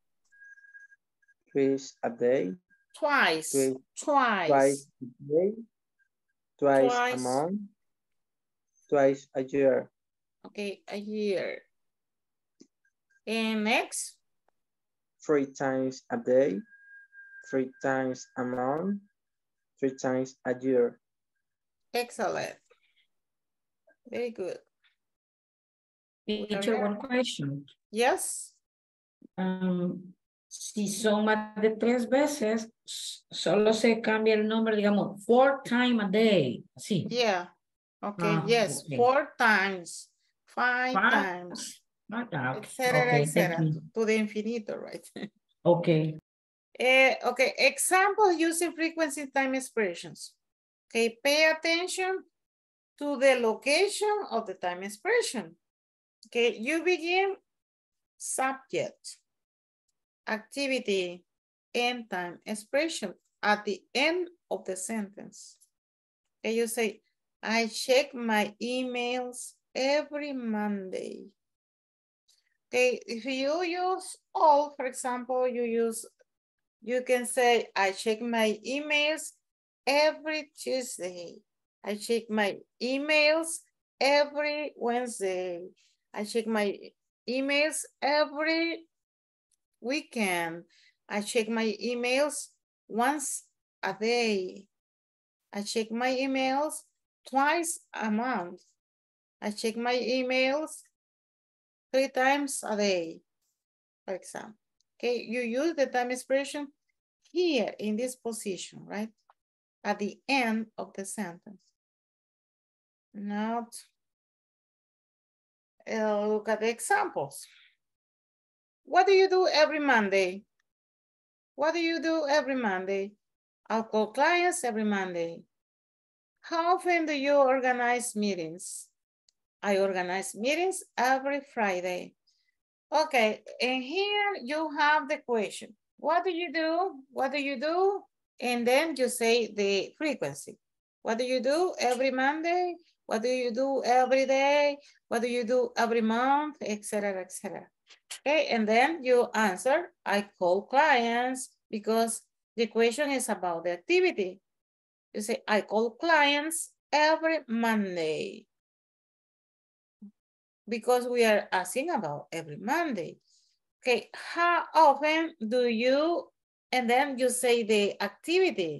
Twice a day. Twice. Twice a day. Twice a month. Twice a year. Okay, a year. And next. 3 times a day. 3 times a month. 3 times a year. Excellent. Very good. Teacher, one question. Yes. Si son más de 3 veces, solo se cambia el nombre, digamos, 4 times a day. Así. Yeah. Okay, yes. Okay. 4 times. 5 times. Etcétera, etcétera. To the infinito, right? Okay. Okay, example using frequency time expressions. Okay, pay attention to the location of the time expression. Okay, you begin subject, activity, and time expression at the end of the sentence. Okay, you say, I check my emails every Monday. Okay, if you use all, for example, you can say, I check my emails every Tuesday. I check my emails every Wednesday. I check my emails every weekend. I check my emails once a day. I check my emails twice a month. I check my emails 3 times a day, for example. Okay, you use the time expression here in this position, right? At the end of the sentence. Now, look at the examples. What do you do every Monday? What do you do every Monday? I'll call clients every Monday. How often do you organize meetings? I organize meetings every Friday. Okay, and here you have the question. What do you do? What do you do? And then you say the frequency. What do you do every Monday? What do you do every day? What do you do every month? Etc., etc. Okay, and then you answer, I call clients because the question is about the activity. You say, I call clients every Monday. because we are asking about every Monday. Okay, how often do you, and then you say the activity.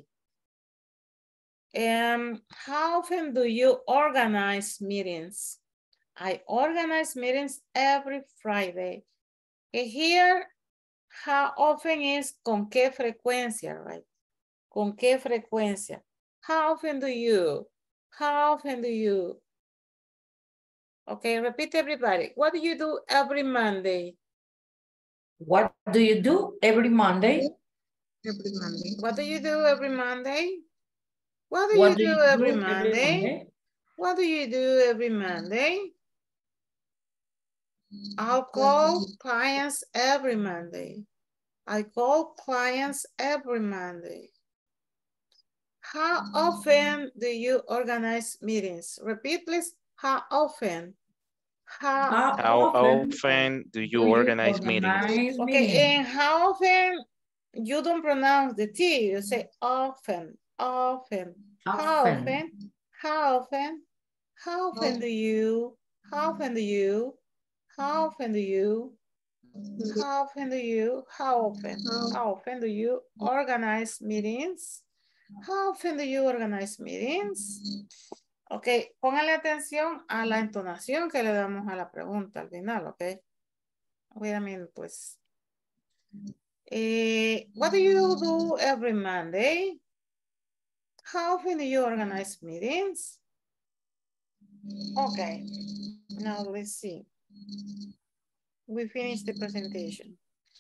How often do you organize meetings? I organize meetings every Friday. Okay, here, how often is con qué frecuencia, right? Con qué frecuencia. How often do you? How often do you? Okay, repeat everybody. What do you do every Monday? What do you do every Monday? Every Monday. What do you do every Monday? What do What you do do you every do every Monday? Monday? What do you do every Monday? I'll call clients every Monday. I call clients every Monday. How often do you organize meetings? Repeat, please. How often? How How often often do you do you organize meetings? organize Okay, meetings? and how often you don't pronounce the T, you say often, often. How Often. often? How often? How often do you? How often do you? How often do you? How often do you? How often? How often do you organize meetings? How often do you organize meetings? Ok, póngale atención a la entonación que le damos a la pregunta al final, ok. Wait a minute, pues. What do you do every Monday? How often do you organize meetings? Okay, now let's see. We finished the presentation.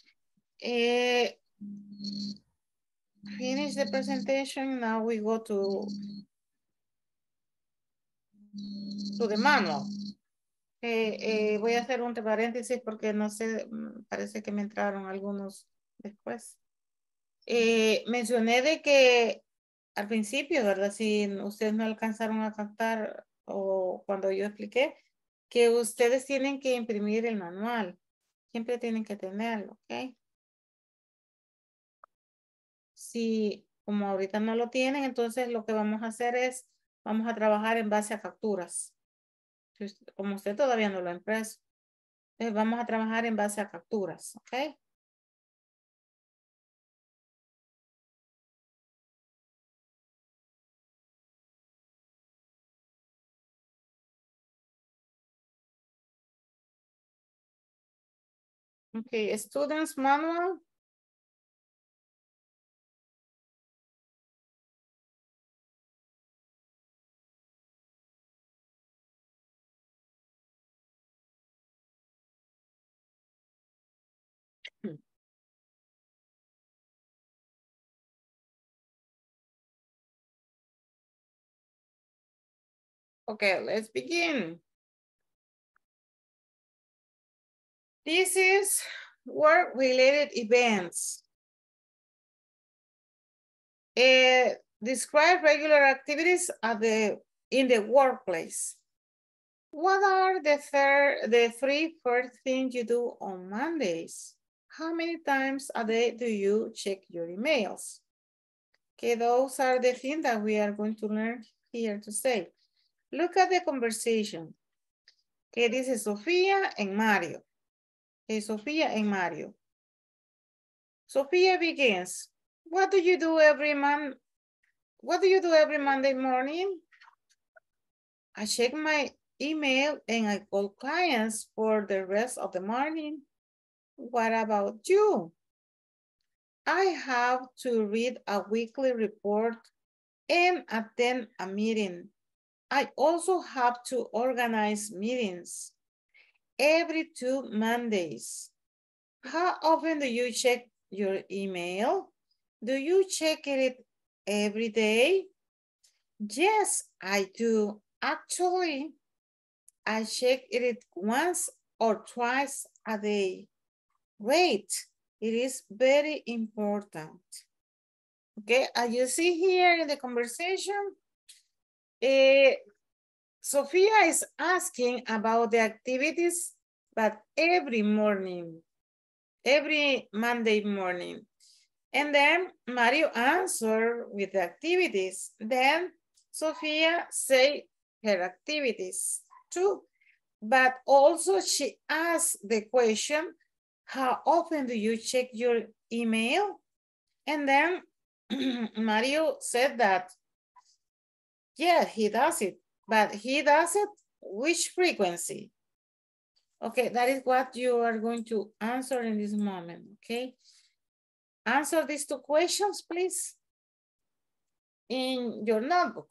Finish the presentation, now we go to the manual. Voy a hacer un paréntesis porque no sé, parece que me entraron algunos después. Mencioné de que al principio, ¿verdad? Si ustedes no alcanzaron a captar o cuando yo expliqué, que ustedes tienen que imprimir el manual. Siempre tienen que tenerlo, ¿ok? Si como ahorita no lo tienen, entonces lo que vamos a hacer es, vamos a trabajar en base a capturas. Como usted todavía no lo ha impreso. Entonces vamos a trabajar en base a capturas, ¿ok? Okay, students manual. Okay, let's begin. This is work-related events. Describe regular activities in the workplace. What are the three first things you do on Mondays? How many times a day do you check your emails? Okay, those are the things that we are going to learn here to say. Look at the conversation. Okay, this is Sofía and Mario. Okay, Sofía and Mario. Sofía begins. What do you do every Monday morning? I check my email and I call clients for the rest of the morning. What about you? I have to read a weekly report and attend a meeting. I also have to organize meetings every 2 Mondays. How often do you check your email? Do you check it every day? Yes, I do. Actually, I check it once or twice a day. Great, it is very important. Okay, as you see here in the conversation, Sophia is asking about the activities, but every morning, every Monday morning. And then Mario answered with the activities. Then Sophia say her activities too. But also she asked the question, how often do you check your email? And then Mario said that, yeah, he does it, but he does it which frequency? Okay, that is what you are going to answer in this moment, okay? Answer these two questions, please, in your notebook.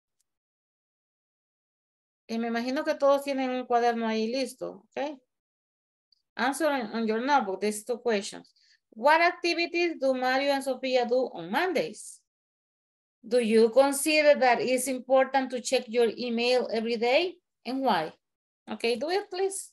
Y me imagino que todos tienen un cuaderno ahí listo, okay? Answer on your notebook these two questions. What activities do Mario and Sofia do on Mondays? Do you consider that it's important to check your email every day? And why? Okay, do it, please.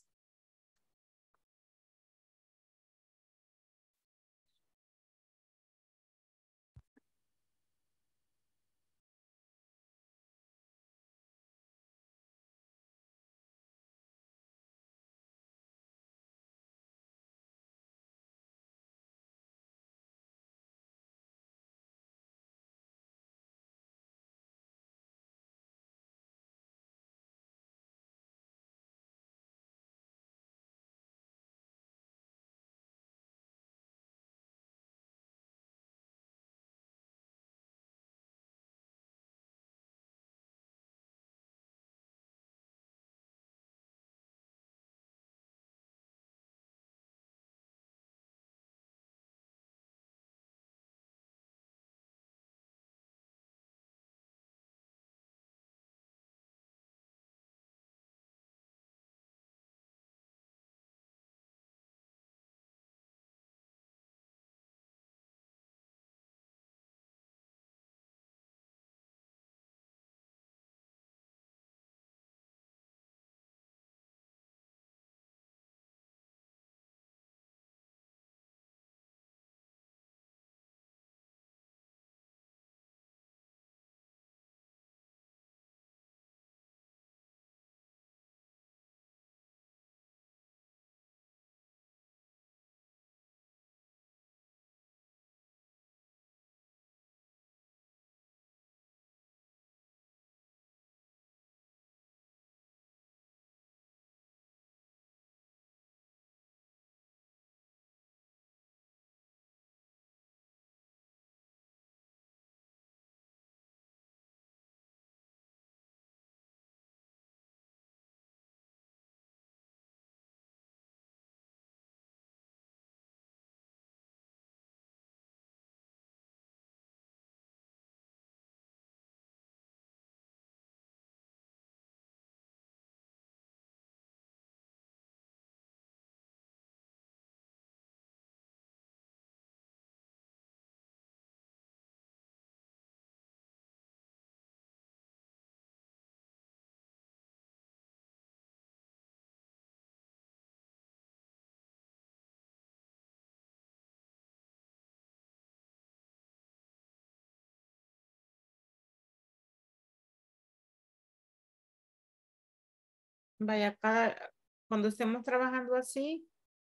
Vaya, cuando estemos trabajando así,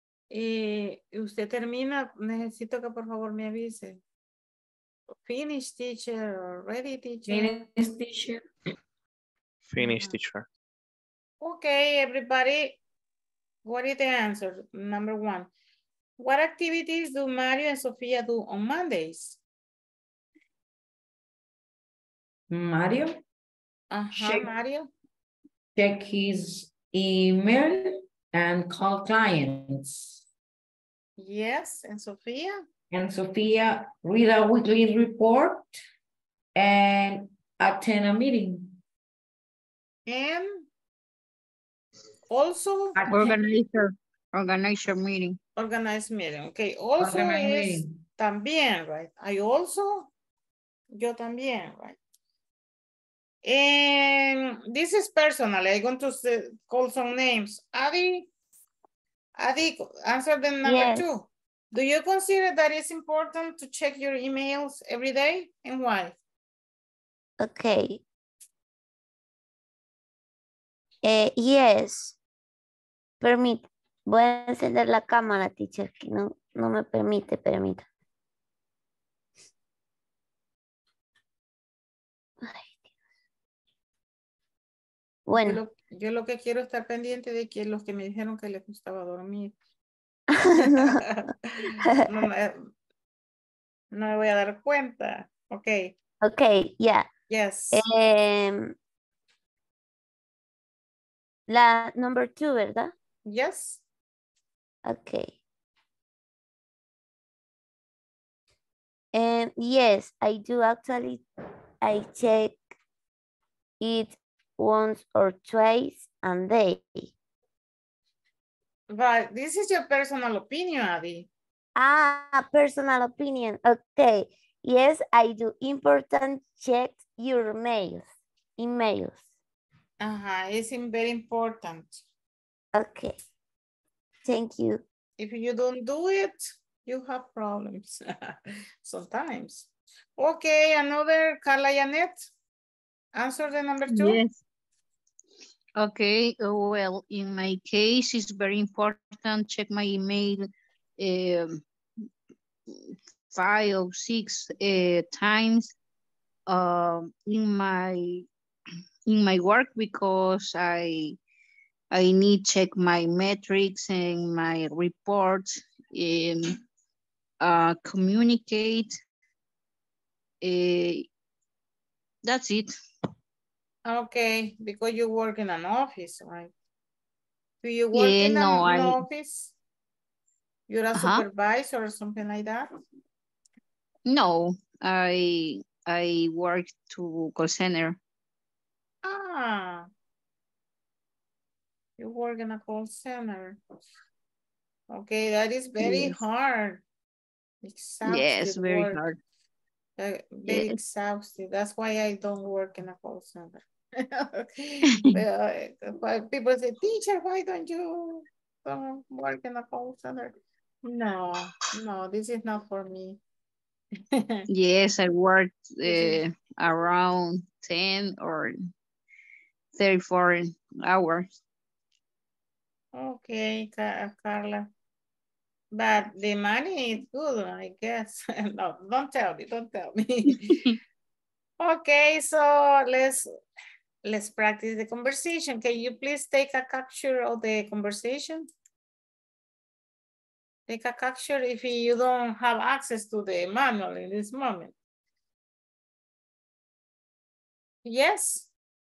y usted termina, necesito que por favor me avise. Finish, teacher, or ready, teacher. Finish, teacher. Finish, teacher. Okay, everybody, what is the answer? Number one. What activities do Mario and Sofia do on Mondays? Mario? Check. Mario. Check his email and call clients. Yes, and Sofia? And Sofia read a weekly report and attend a meeting. And also? Organizer meeting. Organize meeting, okay. Also is también, right? I also, yo también, right? And this is personal. I'm going to call some names. Adi, answer the number two. Do you consider that it's important to check your emails every day and why? Okay. Yes. Permite. Voy a encender la cámara, teacher, que no me permite. Bueno. Yo lo que quiero estar pendiente de que los que me dijeron que les gustaba dormir. No me voy a dar cuenta. Ok. Okay, yeah. Yes. La number 2, ¿verdad? Yes. Okay. Yes, I do actually. I check it once or twice a day. But this is your personal opinion, Abby. Personal opinion. Okay. Yes, I do. Important check your emails. It's very important. Okay. Thank you. If you don't do it, you have problems sometimes. Okay, another Carla Janet. Answer the number 2. Yes. Okay, well, in my case, it's very important. Check my email 5 or 6 times in my work, because I need check my metrics and my reports, communicate. That's it. Okay, because you work in an office, right? Do you work in an office? You're a supervisor or something like that? No, I work to call center. You work in a call center. Okay, that is very hard. Exhausted yes, very work. hard. Very exhausted. That's why I don't work in a call center. People say, teacher, why don't you work in a call center? No, this is not for me. Yes, I worked around 10 or 34 hours. Okay, Carla. But the money is good, I guess. No, don't tell me. Okay, so let's practice the conversation. Can you please take a capture of the conversation? Take a capture if you don't have access to the manual in this moment. Yes.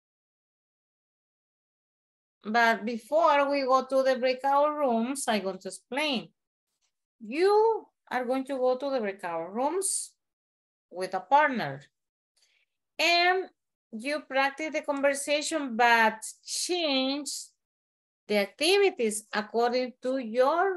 But before we go to the breakout rooms, I'm going to explain. You are going to go to the breakout rooms with a partner. And you practice the conversation, but change the activities according to your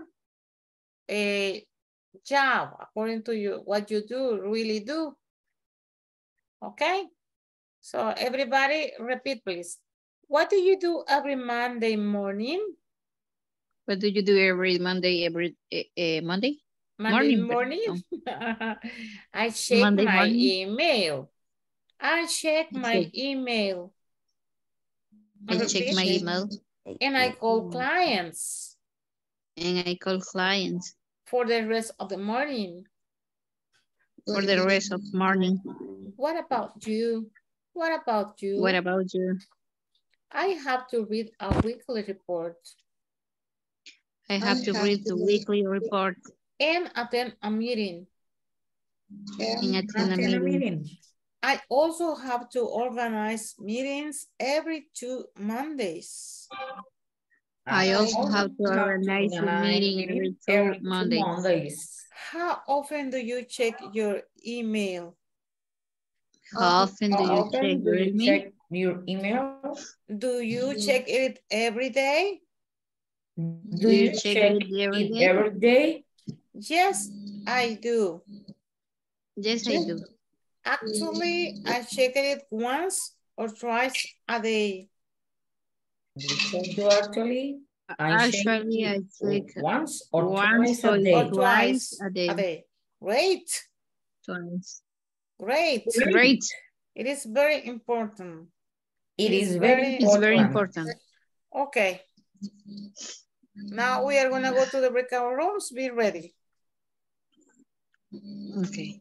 job, according to what you really do. Okay? So everybody repeat, please. What do you do every Monday morning? What do you do every Monday, Monday? Monday morning? I check my email. I check my email. I check my email. And I call clients. And I call clients. For the rest of the morning. For the rest of the morning. What about you? What about you? What about you? I have to read a weekly report. I have to read the weekly report. And attend a meeting. And attend a meeting. I also have to organize meetings every 2 Mondays. I also have to organize a meeting every 2 Mondays. How often do you check your email? How often do you check your email? Do you check it every day? Do you check it every day? Yes, I do. Yes, I do. Actually, I check it once or twice a day. Actually, I check once or twice a day. Or twice a day. Great. Twice. Great. Great. It is very important. It's very important. Okay. Now we are going to go to the breakout rooms. Be ready. Okay.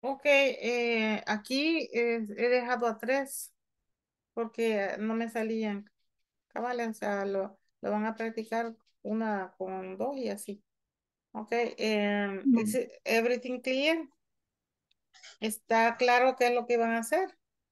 Ok, aquí he dejado a 3 porque no me salían cabales, o sea, lo van a practicar una con 2 y así. Ok, is everything clear? ¿Está claro qué es lo que van a hacer?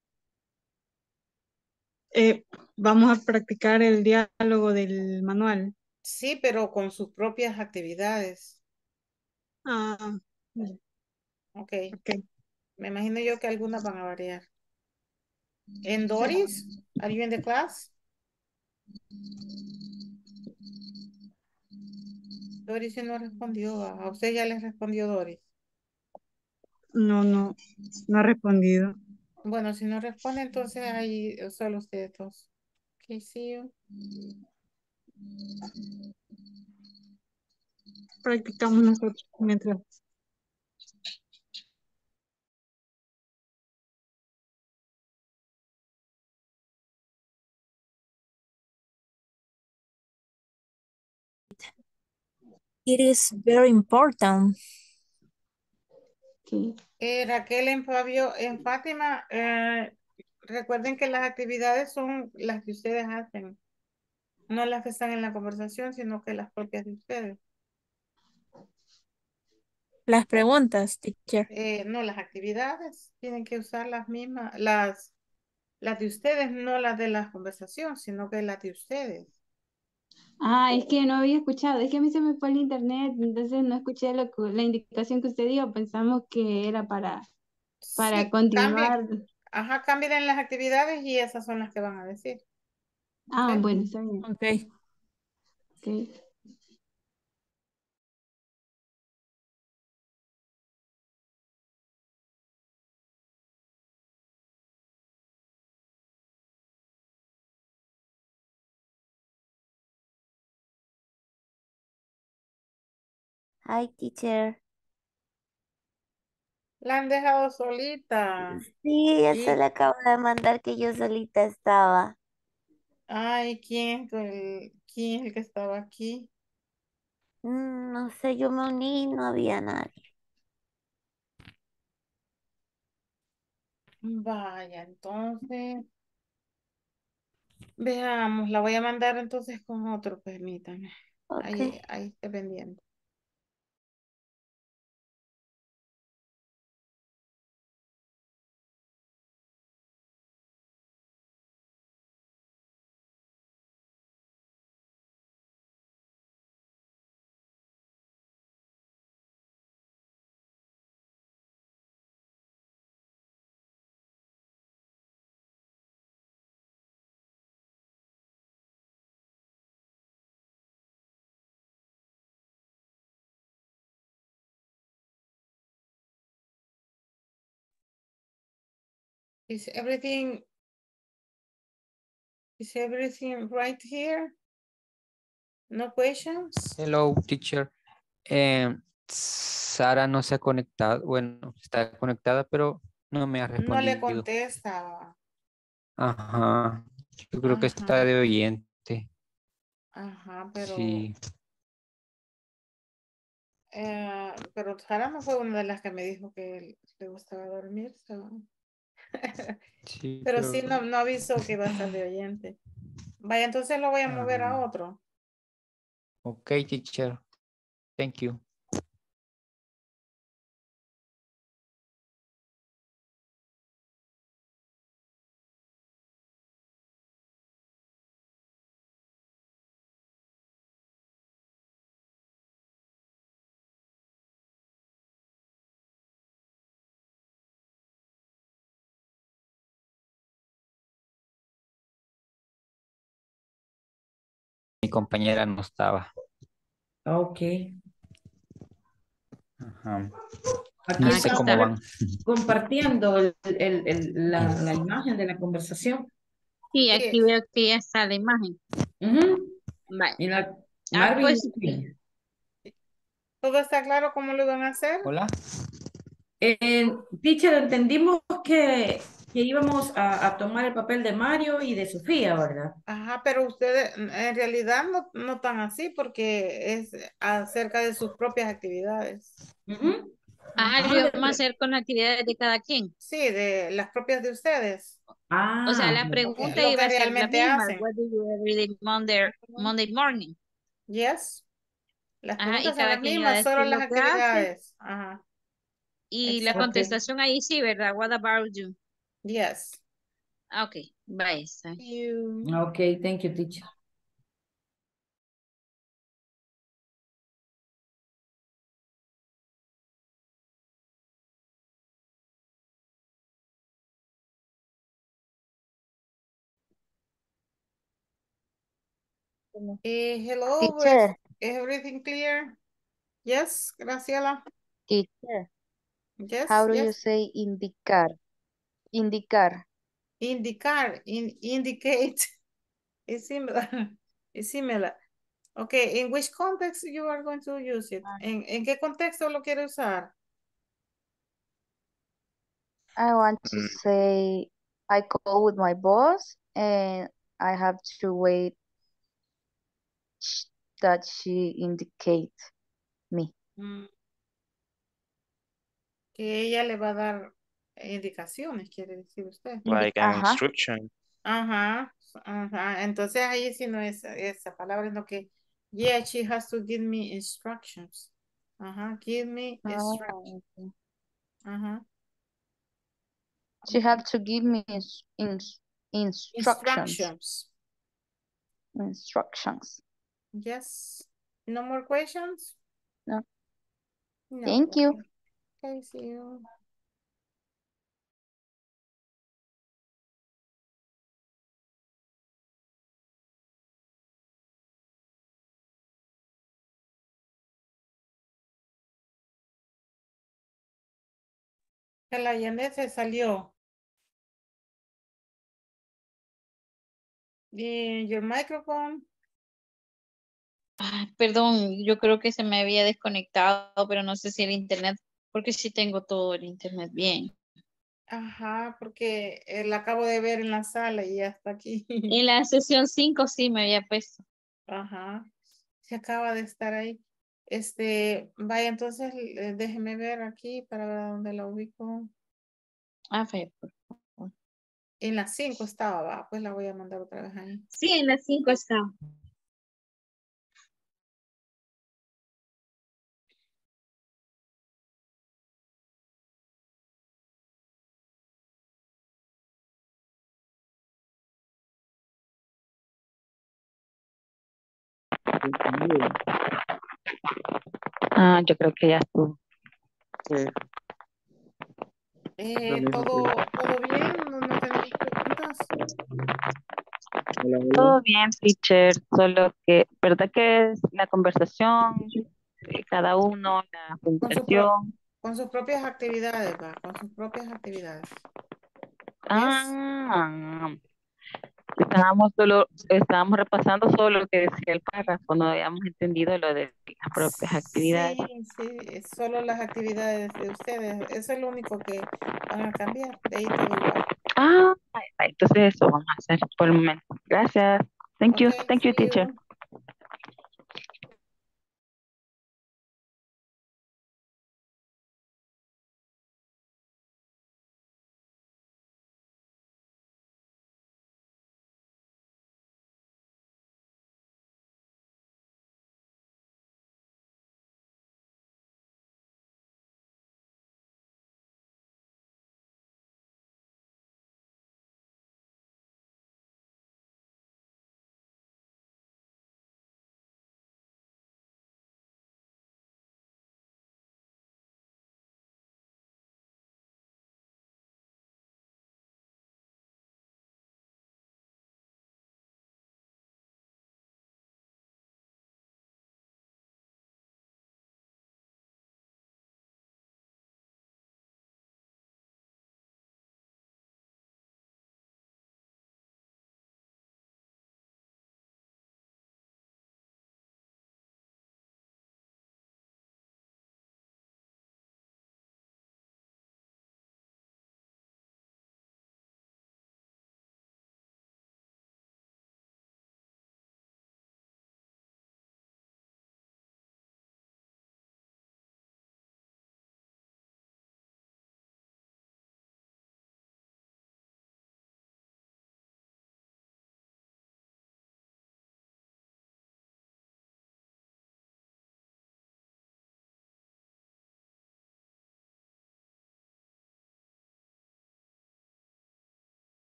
Vamos a practicar el diálogo del manual. Sí, pero con sus propias actividades. Ah, Ok. Me imagino yo que algunas van a variar. ¿En Doris? ¿Are you in the class? Doris sí no respondió. A usted ya le respondió Doris. no ha respondido. Bueno, si no responde, entonces ahí solo ustedes dos. Ok, see you. Practicamos nosotros mientras. It is very important. Raquel en Fátima, recuerden que las actividades son las que ustedes hacen, no las que están en la conversación, sino que las propias de ustedes. Las preguntas, teacher. No, las actividades tienen que usar las mismas, las de ustedes, no las de la conversación, sino que las de ustedes. Ah, es que no había escuchado, es que a mí se me fue el internet, entonces no escuché la indicación que usted dio, pensamos que era para Sí, continuar. Cambien en las actividades y esas son las que van a decir. Ah, Ok. bueno, está bien. Ok. Okay. Hi, teacher. La han dejado solita. Sí, eso le acabo de mandar que yo solita estaba. Ay, ¿quién es el que estaba aquí? No sé, yo me uní y no había nadie. Vaya, entonces, veamos, la voy a mandar entonces con otro, permítame. Ok. Ahí esté pendiente. Is everything right here? No questions? Hello, teacher. Sara no se ha conectado. Bueno, está conectada, pero no me ha No le respondido. contesta. Ajá. Yo creo que está Ajá. de oyente. Ajá, pero Sí. pero Sara no fue una de las que me dijo que le gustaba dormir. Sí, Pero sí no avisó que iba a estar de oyente. Vaya, entonces lo voy a mover a otro. Ok, teacher. Thank you. Mi compañera no estaba. Ok. Ajá. Aquí No sé cómo van. compartiendo la imagen de la conversación. Sí, aquí veo que ya está la imagen. Vale. Mira, Ah, Marvin. pues, ¿Todo está claro cómo lo van a hacer? Hola. Teacher, entendimos que íbamos a tomar el papel de Mario y de Sofía, ¿verdad? Ajá, pero ustedes en realidad no tan así porque es acerca de sus propias actividades. Lo íbamos a hacer con actividades de cada quien. Sí, de las propias de ustedes. O sea, la pregunta Lo iba que a ser la realmente misma. hacen. What do you every Monday morning? Yes. Las Y preguntas son cada las quien iba a mismas, solo decir las lo que hace. actividades. Ajá. Y la Exacto. contestación ahí sí, ¿verdad? What about you? Yes. Ok, bye. Okay, thank you, teacher. Hello, Teacher. is everything clear? Yes, Graciela. Teacher. Yes, How do you yes. say indicar? Indicar. Indicar, indicate. It's similar. It's similar. Okay, in which context you are going to use it? ¿En qué contexto lo quiere usar? I want to say I call with my boss and I have to wait that she indicate me. Que ella le va a dar indicaciones, quiere decir usted. Like an instruction. Ajá, ajá. Entonces ahí sí no es esa palabra, sino que, yeah, she has to give me instructions. Ajá, give me instructions. Okay. Ajá. She have to give me instructions. Instructions. Yes. No more questions? No. No. Thank you. Okay, see you. La Janet se salió. Your microphone. Perdón, yo creo que se me había desconectado, pero no sé si el internet, porque sí tengo todo el internet bien. Ajá, porque la acabo de ver en la sala y ya está aquí. En la sesión 5 sí me había puesto. Ajá, se acaba de estar ahí. Vaya, entonces déjeme ver aquí para ver a dónde la ubico. Vaya, por favor. En las 5 estaba, va, pues la voy a mandar otra vez ahí. Sí, en las 5 está. Yo creo que ya estuvo. ¿Todo bien? ¿No tenemos preguntas? Todo bien, teacher, solo que, ¿verdad que es la conversación, cada uno, la presentación? Con sus propias actividades, va, con sus propias actividades. Ah, estábamos repasando solo lo que decía el párrafo, no habíamos entendido lo de las propias actividades. Sí, es solo las actividades de ustedes. Eso es lo único que van a cambiar. De ahí todo igual. Entonces eso vamos a hacer por el momento. Gracias. Thank you, teacher.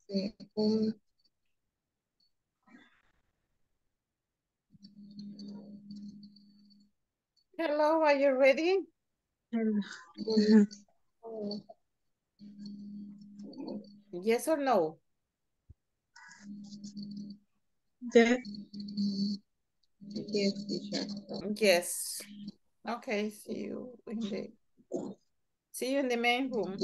Hello, are you ready? Yes or no? Yes. Yes, teacher. Yes. Okay, see you in the main room.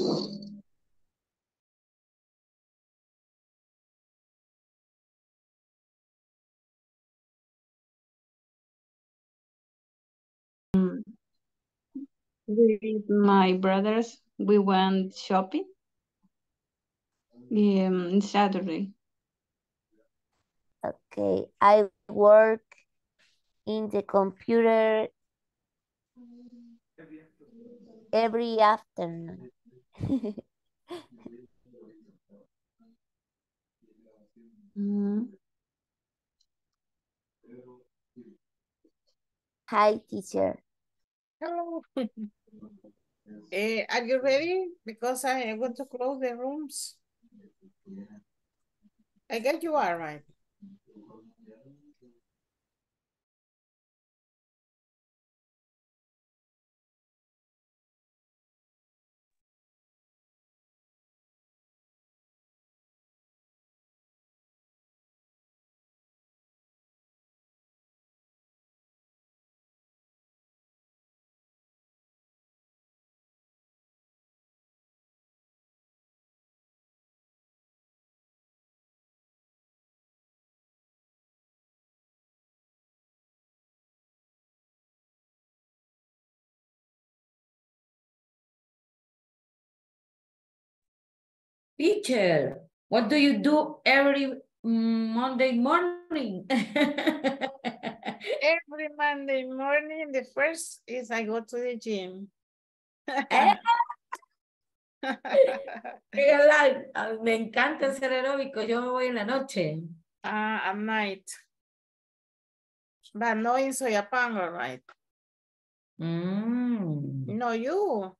With my brothers, we went shopping Saturday. Okay, I work in the computer every afternoon. Hi, teacher. Hello. Are you ready? Because I want to close the rooms. I guess you are, right? Teacher, what do you do every Monday morning? Every Monday morning, the first is I go to the gym. Me encanta hacer aeróbico, yo me voy en la noche. At night. But no in Soyapango, right? No, you.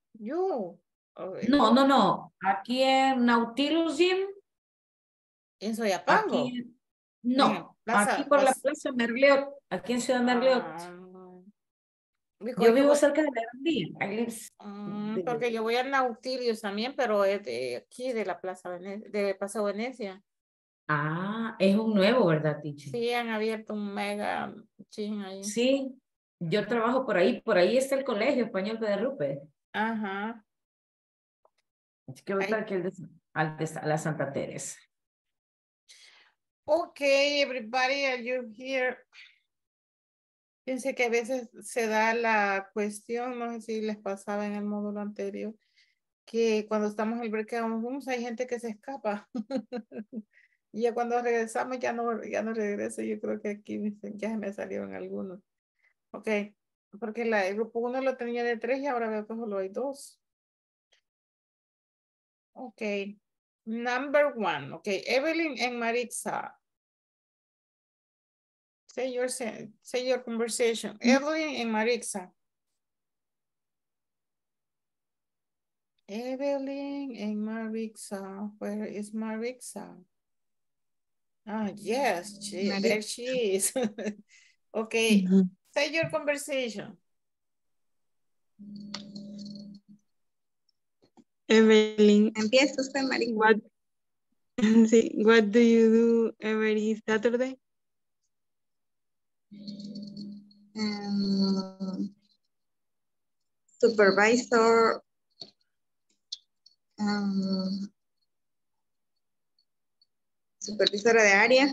No. Aquí en Nautilus Gym. ¿En Soyapango? Aquí, no, aquí por la Plaza Merliot, aquí en Ciudad Merliot. Yo vivo cerca de la Gran Vía. Porque yo voy a Nautilus también, pero es de aquí, de la Plaza de Paseo Venecia. Ah, es un nuevo, ¿verdad, teacher? Sí, han abierto un mega gym ahí. Sí, yo trabajo por ahí está el Colegio Español de Rupert. Ajá. Así que voy para aquí a la Santa Teresa. Okay, everybody, are you here? Fíjense que a veces se da la cuestión, no sé si les pasaba en el módulo anterior, que cuando estamos en el breakout rooms hay gente que se escapa. Y ya cuando regresamos ya no regreso. Yo creo que aquí ya me salieron algunos. Ok, porque el grupo 1 lo tenía de 3 y ahora veo que solo hay 2. Ok, number 1. Ok, Evelyn and Maritza. Say your conversation. Evelyn and Maritza. Evelyn and Maritza. Where is Maritza? Ah, yes, there she is. Okay, say your conversation. Evelyn. Empieza usted, María. What do you do every Saturday? Supervisor. Supervisora de área.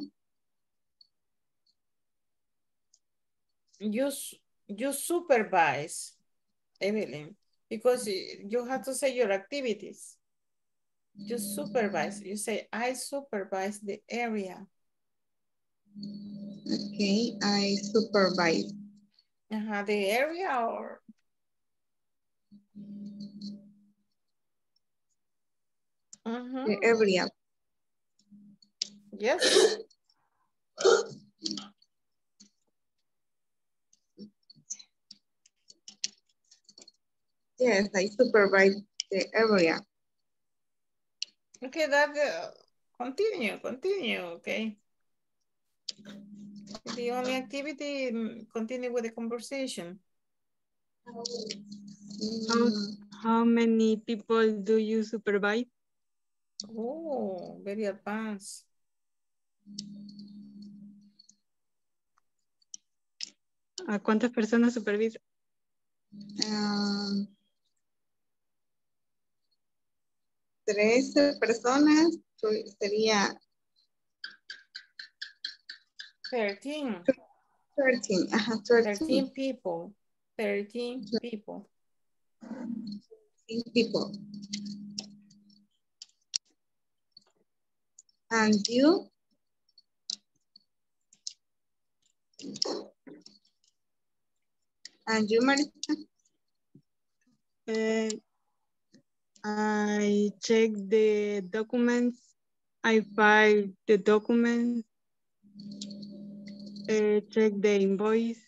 You supervise, Evelyn, because you have to say your activities. You supervise. You say, I supervise the area. Okay, I supervise. The area or? The area. Yes. Yes, I supervise the area. Okay, that Continue, okay. The only activity, continue with the conversation. How many people do you supervise? Oh, very advanced. ¿A cuántas personas supervisa? 13 personas, sería 13. 13, 13 people. 13 people. 13 people. And you? And you, Marita? I check the documents. I file the documents. Check the invoice.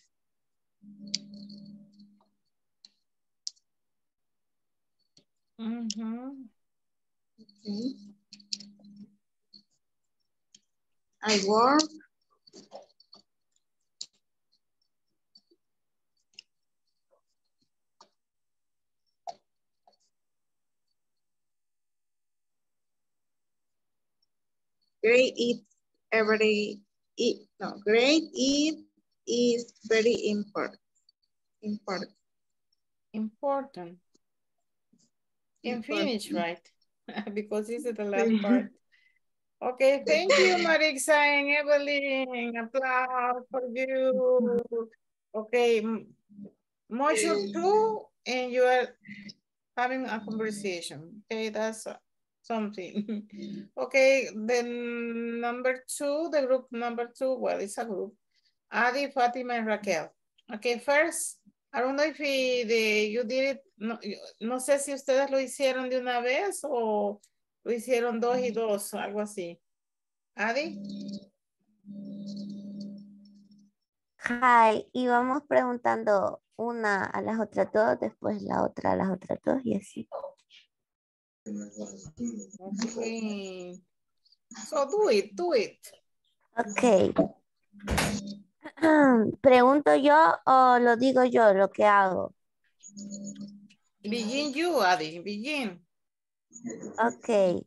Okay. I work. Great is very important. In Finnish, right? Because this is the last part. Okay, thank you, Marixa and Evelyn. Applause for you. Okay, module 2, and you are having a conversation. Okay, that's something. Okay, then number 2, the group number 2, well, it's a group. Adi, Fatima, and Raquel. Okay, first, I don't know if you did it, no sé si ustedes lo hicieron de una vez o lo hicieron 2 y 2, algo así. Adi. Hi, y vamos preguntando una a las otras dos, después la otra a las otras dos y así. Okay. So do it. Ok. ¿Pregunto yo o lo digo yo lo que hago? Begin you, Adi, begin. Ok.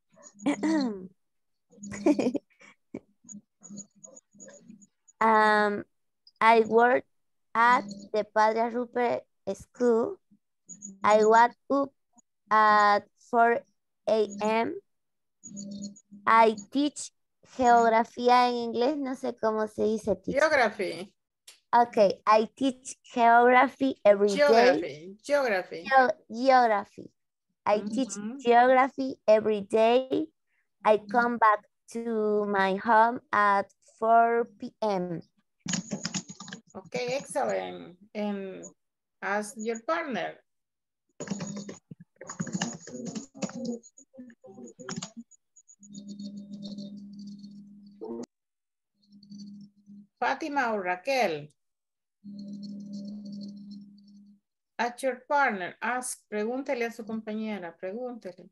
I work at the Padre Rupert School. I wake up at 4 a.m. I teach geografía en inglés, no sé cómo se dice. Geography. Okay, I teach geography every day. Geography. I teach geography every day. I come back to my home at 4 p.m. Okay, excellent. And ask your partner. Fatima or Raquel. At your partner, ask, pregúntele a su compañera, pregúntele.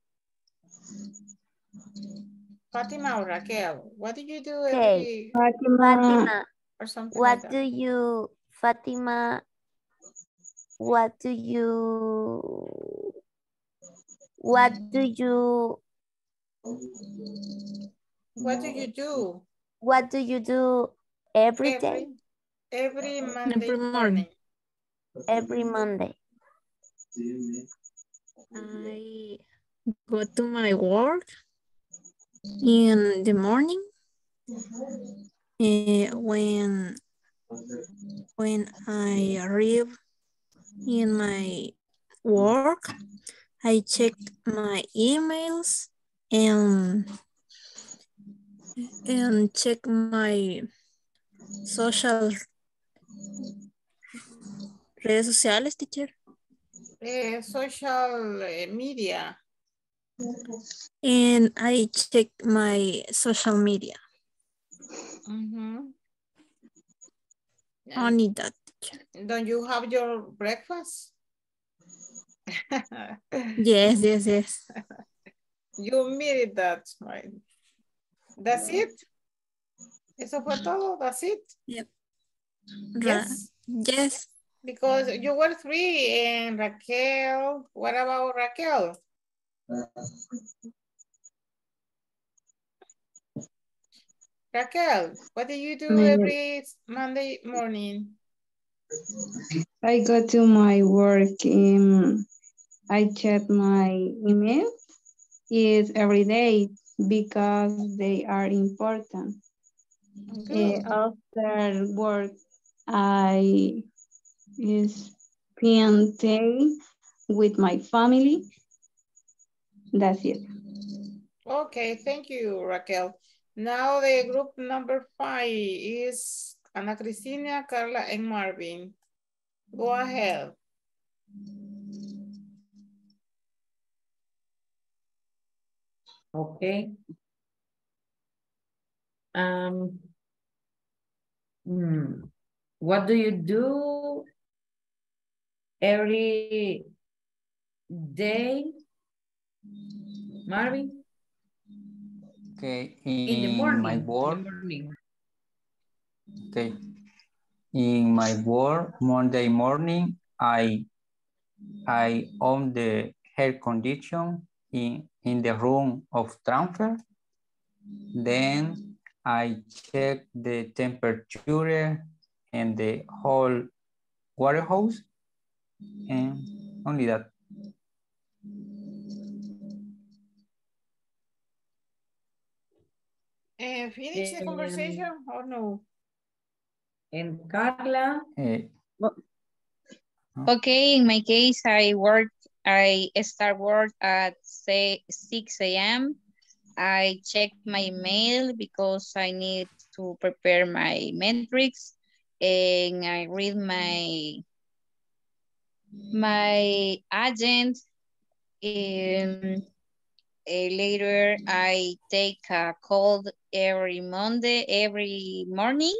Fatima or Raquel, what do you do every... Fatima, or something what like that? do you, Fatima, what do you do? What do you do every day? Every Monday morning. Every Monday. I go to my work in the morning. When I arrive in my work, I check my emails and check my social redes sociales, teacher. Social media. And I check my social media. Only that. Don't you have your breakfast? Yes. You admitted that, right? That's it. Eso fue todo. That's it. Yep. Yes. Yes. Because you were 3 and Raquel. What about Raquel? Raquel, what do you do every Monday morning? I go to my work. I check my email. Is every day because they are important. After work, I spend time with my family. That's it. Okay, thank you, Raquel. Now the group number 5 is Ana Cristina, Carla, and Marvin. Go ahead. Okay. What do you do every day, Marvin? Okay, In the morning. my work. In the morning. Okay. In my work, Monday morning, I on the air condition in the room of transfer. Then I check the temperature in the whole warehouse, and only that. Finish the conversation or no? And Carla? Okay, in my case, I start work at say 6 a.m. I check my mail because I need to prepare my metrics, and I read my agent. Later, I take a call every morning.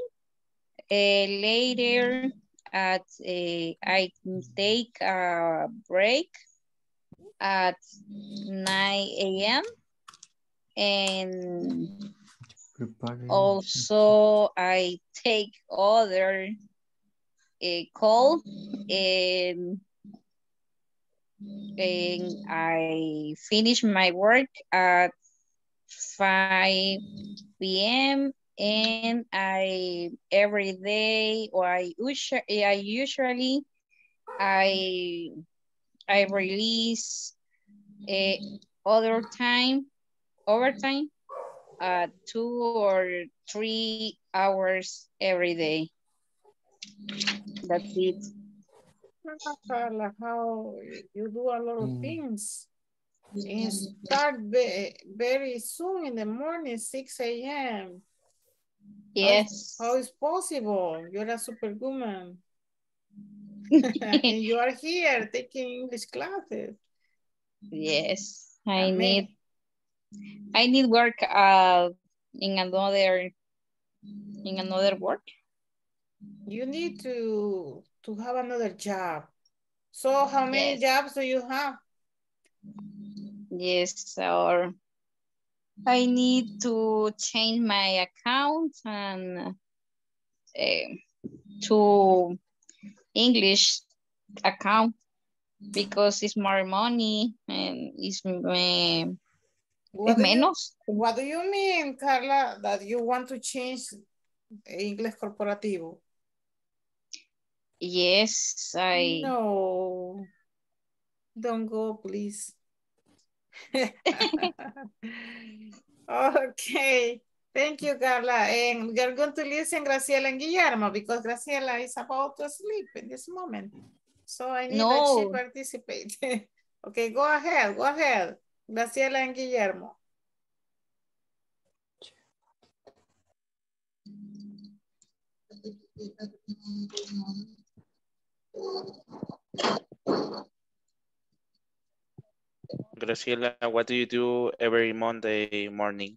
Later, I take a break at 9 a.m. and also I take other call and I finish my work at 5 p.m. and every day, or I usually release overtime 2 or 3 hours every day. That's it. Carla, how you do a lot of things and start very soon in the morning, 6 a.m. Yes. How is possible? You're a superwoman. And you are here taking English classes. Yes, I need work in another work. You need to have another job. So how many jobs do you have? Yes, or I need to change my account and to English account because it's more money and it's menos. What do you mean, Carla, that you want to change English corporativo? Yes, No, don't go, please. Okay, thank you, Carla. And we're going to listen Graciela and Guillermo because Graciela is about to sleep in this moment. So I need that she participate. Okay, go ahead, Graciela and Guillermo. Graciela, what do you do every Monday morning?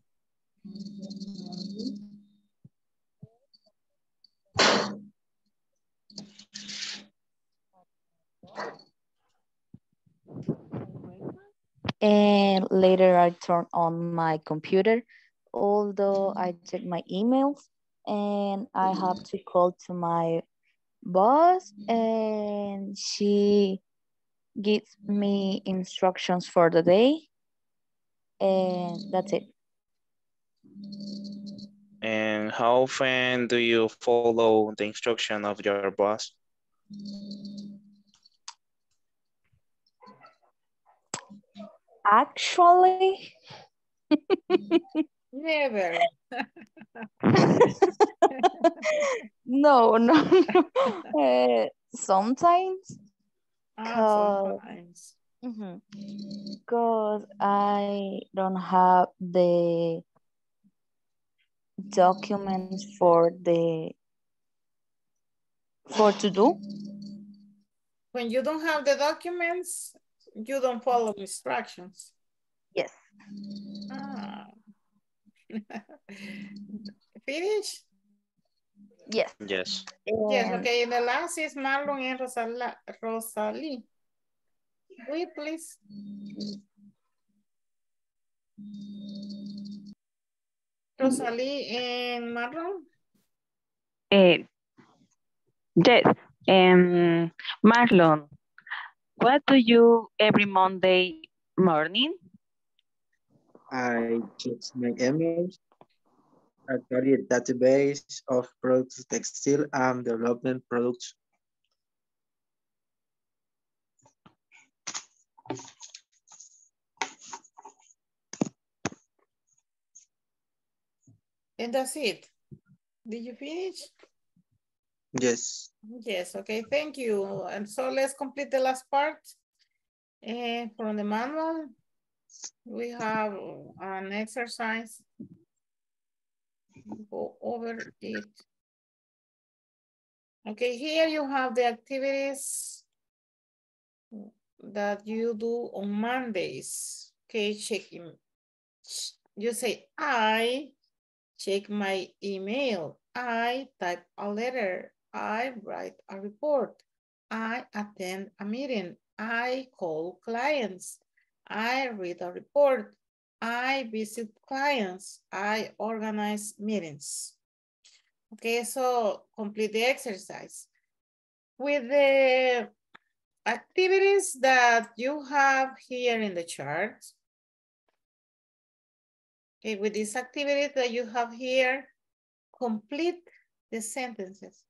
And later I turn on my computer although I check my emails and I have to call to my boss and she gives me instructions for the day and that's it. And how often do you follow the instruction of your boss? Actually, Never. no. Sometimes, Sometimes. because I don't have the documents for to do. When you don't have the documents, you don't follow instructions. Yes. Ah. Finish? Yes. Yes. Yes, okay. The last is Marlon and Rosalie. Wait, please. Rosalie and Marlon. Yes. Marlon, what do you every Monday morning? I check my emails. I create a database of products, textile and development products. And that's it. Did you finish? Yes. Yes, okay, thank you. And so let's complete the last part. From the manual, we have an exercise. Go over it. Okay, here you have the activities that you do on Mondays. Okay, checking. You say, I check my email. I type a letter. I write a report. I attend a meeting. I call clients. I read a report. I visit clients. I organize meetings. Okay, so complete the exercise. With the activities that you have here in the chart, okay, with these activities that you have here, complete the sentences.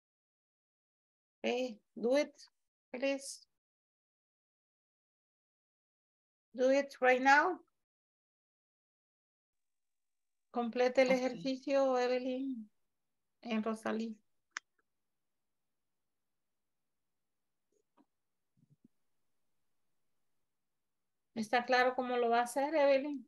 Okay, do it, please. Do it right now. Complete el ejercicio, Evelyn and Rosalie. ¿Está claro cómo lo va a hacer, Evelyn?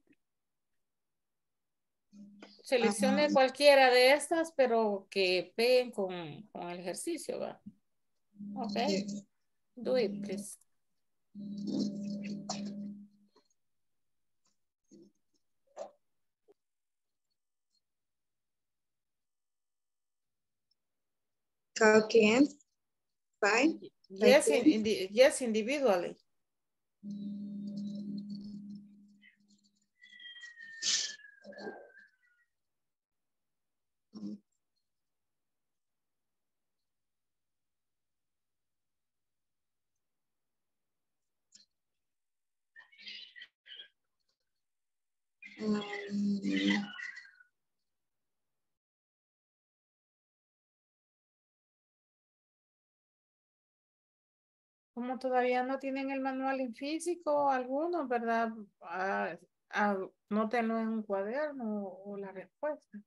Seleccione cualquiera de estas, pero que peguen con el ejercicio, ¿va? Ok. Do it, please. Call clients. Fine. Yes, yes, individually. Como todavía no tienen el manual en físico, algunos, ¿verdad? Nótenlo en un cuaderno o la respuesta.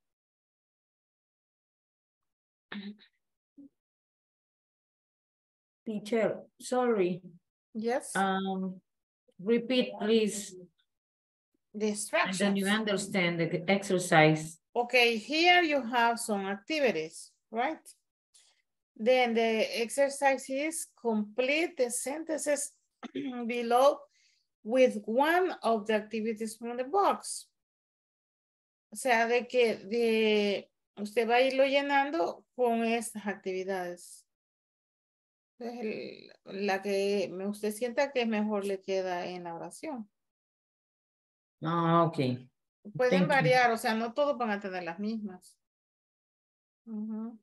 Teacher, sorry. Yes. Repeat, please. The instructions. And then you understand the exercise. Okay, here you have some activities, right? Then the exercise is complete the sentences below with one of the activities from the box. O sea, de que usted va a irlo llenando con estas actividades. Entonces, la que usted sienta que mejor le queda en la oración. Ah, ok. Pueden Thank you. variar, o sea, no todos van a tener las mismas. Ujú.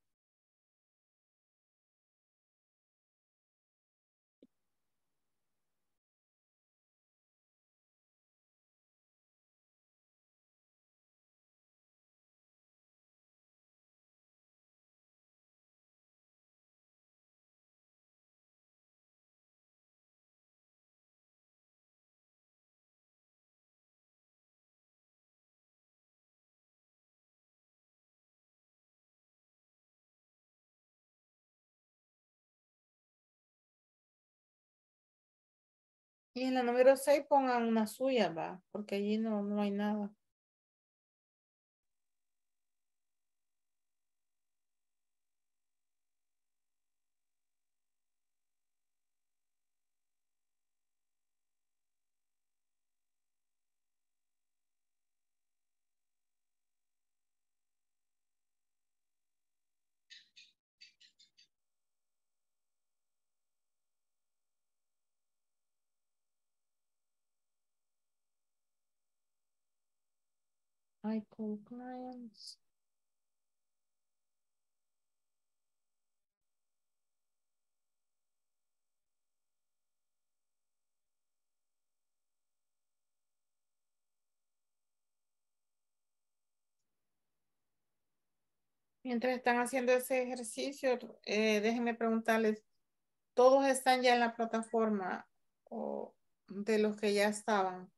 Y en la número 6 pongan una suya, va, porque allí no hay nada. I call clients. Mientras están haciendo ese ejercicio, déjenme preguntarles, ¿todos están ya en la plataforma o de los que ya estaban?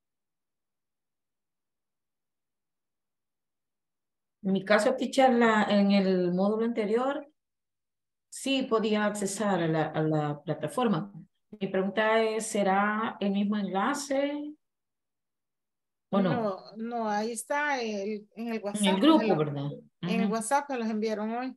En mi caso, teacher, en el módulo anterior, sí podía accesar a la plataforma. Mi pregunta es, ¿será el mismo enlace o no? No, ahí está en el En el WhatsApp. grupo, ¿verdad? En el Ujú. WhatsApp que los enviaron hoy.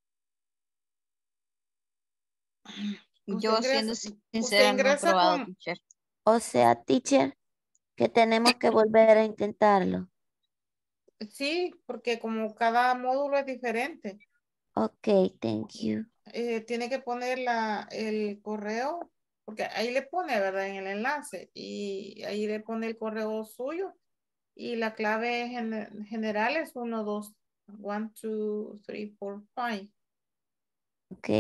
Yo siendo usted sincera no he ingresa probado, con, teacher. O sea, teacher, que tenemos que volver a intentarlo. sí, porque como cada módulo es diferente. Ok, thank you. Tiene que poner el correo, porque ahí le pone, ¿verdad? En el enlace, y ahí le pone el correo suyo, y la clave general es 1, 2, 1, 2, 3, 4, 5. Ok.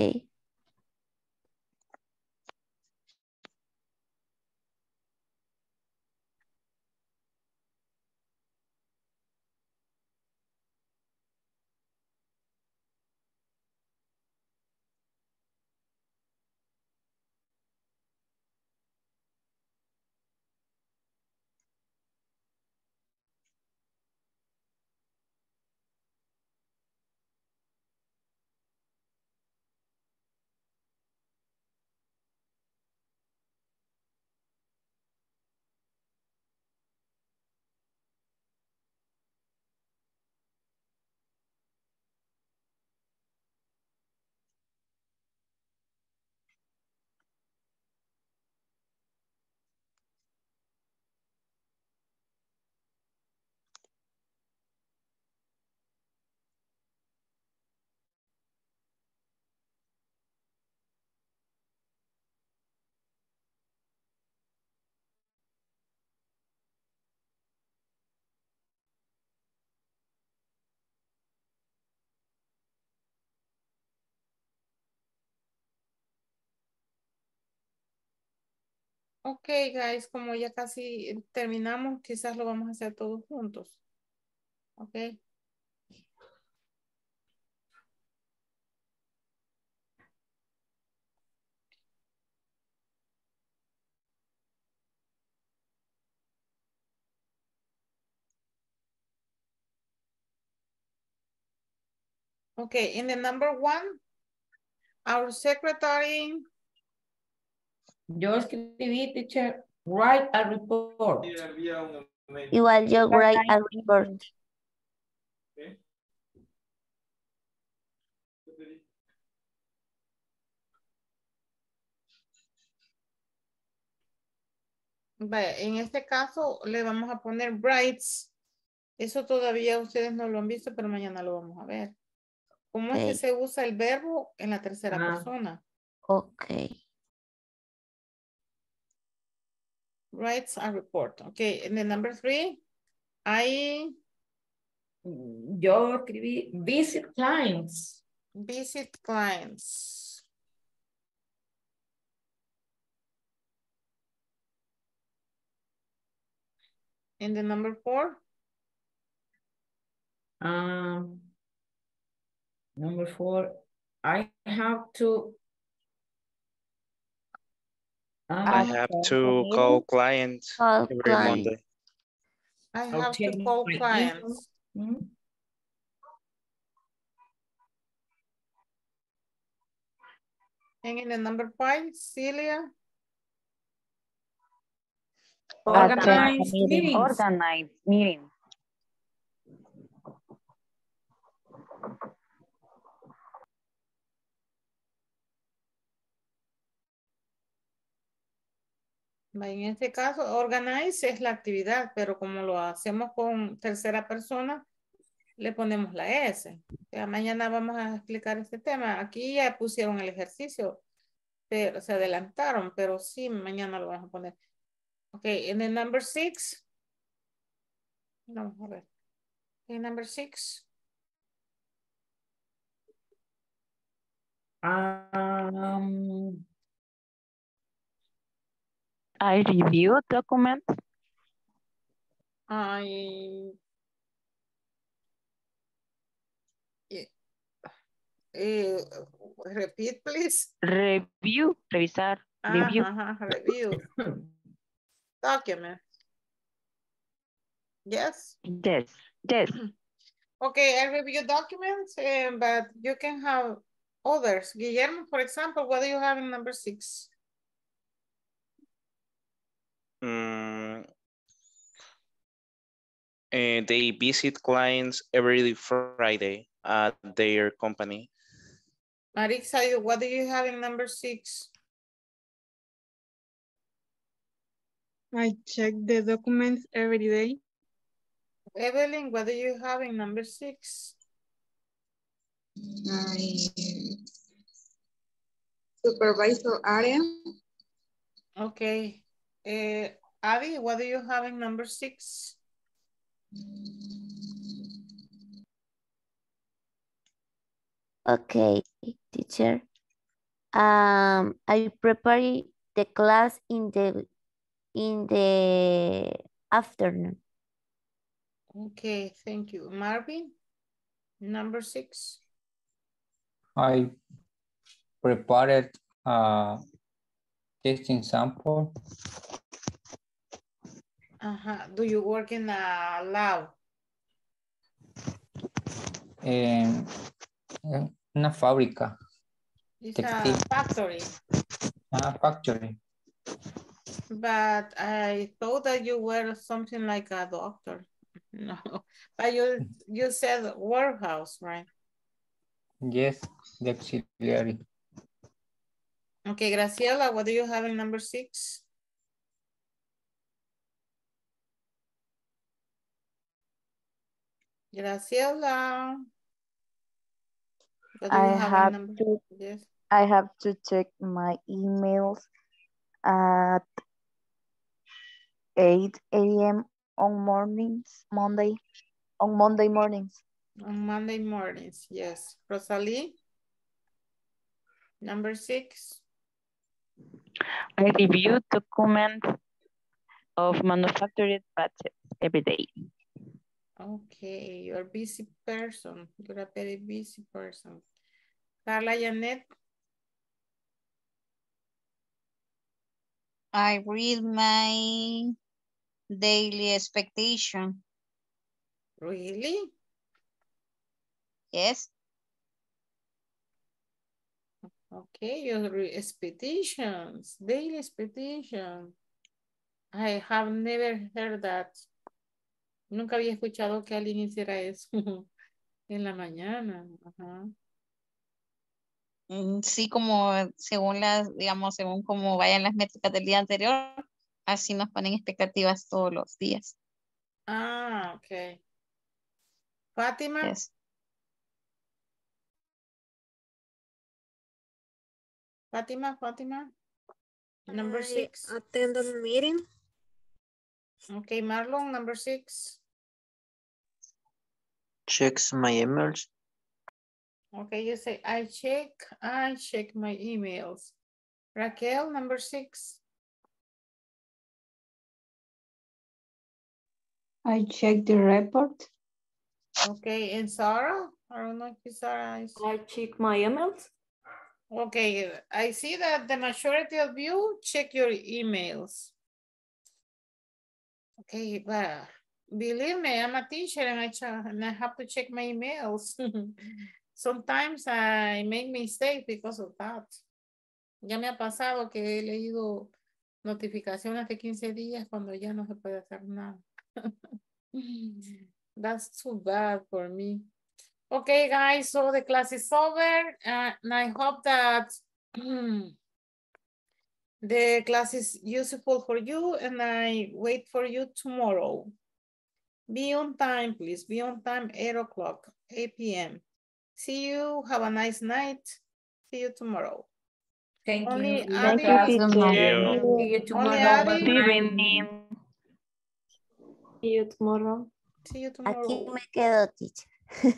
Ok, guys, como ya casi terminamos, quizás lo vamos a hacer todos juntos. Ok. Okay, in the number 1, our secretary. Yo escribí, teacher, write a report. Igual yo write a report. Vaya, en este caso le vamos a poner brights. Eso todavía ustedes no lo han visto, pero mañana lo vamos a ver. ¿Cómo es que Ok. se usa el verbo en la tercera persona? Ok. Writes a report. Okay, and the number 3, Yo escribí visit clients. Visit clients. And the number 4? Number 4, I have to. I have to call clients every Monday. I have to call clients. And in the number 5, Celia? Organize meetings. Organize meetings. En este caso, organize es la actividad, pero como lo hacemos con tercera persona, le ponemos la S. Ya mañana vamos a explicar este tema. Aquí ya pusieron el ejercicio, pero se adelantaron, pero sí, mañana lo vamos a poner. Ok, en el number 6. Vamos a ver. En number 6. I review documents. Repeat, please. Review, revisar, review. Review. Document. Yes? Yes, yes. Okay, I review documents, but you can have others. Guillermo, for example, what do you have in number 6? They visit clients every Friday at their company. Marixa, what do you have in number 6? I check the documents every day. Evelyn, what do you have in number 6? Supervisor area. Okay. Abby, what do you have in number 6? Okay, teacher. I prepare the class in the afternoon. Okay, thank you. Marvin, number 6. I prepared testing sample. Do you work in a lab? En una fábrica. It's a factory. Factory. But I thought that you were something like a doctor. No, but you said warehouse, right? Yes, the auxiliary. Okay, Graciela, what do you have in number 6? Graciela. What do you have in number? Yes. I have to check my emails at 8 a.m. on Monday mornings. On Monday mornings, yes. Rosalie, number 6. I review documents of manufactured batches every day. Okay, you're a busy person. You're a very busy person. Carla Janet. I read my daily expectation. Really? Yes. Okay, your expectations, daily expectation. I have never heard that. Nunca había escuchado que alguien hiciera eso en la mañana. Sí, como según digamos, según como vayan las métricas del día anterior, así nos ponen expectativas todos los días. Ok. Fátima. Yes. Fátima. Number 6. Attend a meeting. Okay, Marlon, number 6. checks my emails. Okay, you say, I check my emails. Raquel, number 6. I check the report. Okay, and Sarah? I don't know if Sarah is. I check my emails. Okay, I see that the majority of you check your emails. Okay, but believe me, I'm a teacher and I have to check my emails. Sometimes I make mistakes because of that. Ya me ha pasado que he leído notificaciones de 15 días cuando ya no se puede hacer nada. That's too bad for me. Okay, guys, so the class is over, and I hope that the class is useful for you, and I wait for you tomorrow. Be on time, please. Be on time, 8 o'clock, 8 p.m. See you. Have a nice night. See you tomorrow. Thank Only you. Adi, See you only tomorrow. Adi. Good night. See you tomorrow. See you Aquí tomorrow. me quedo, teacher.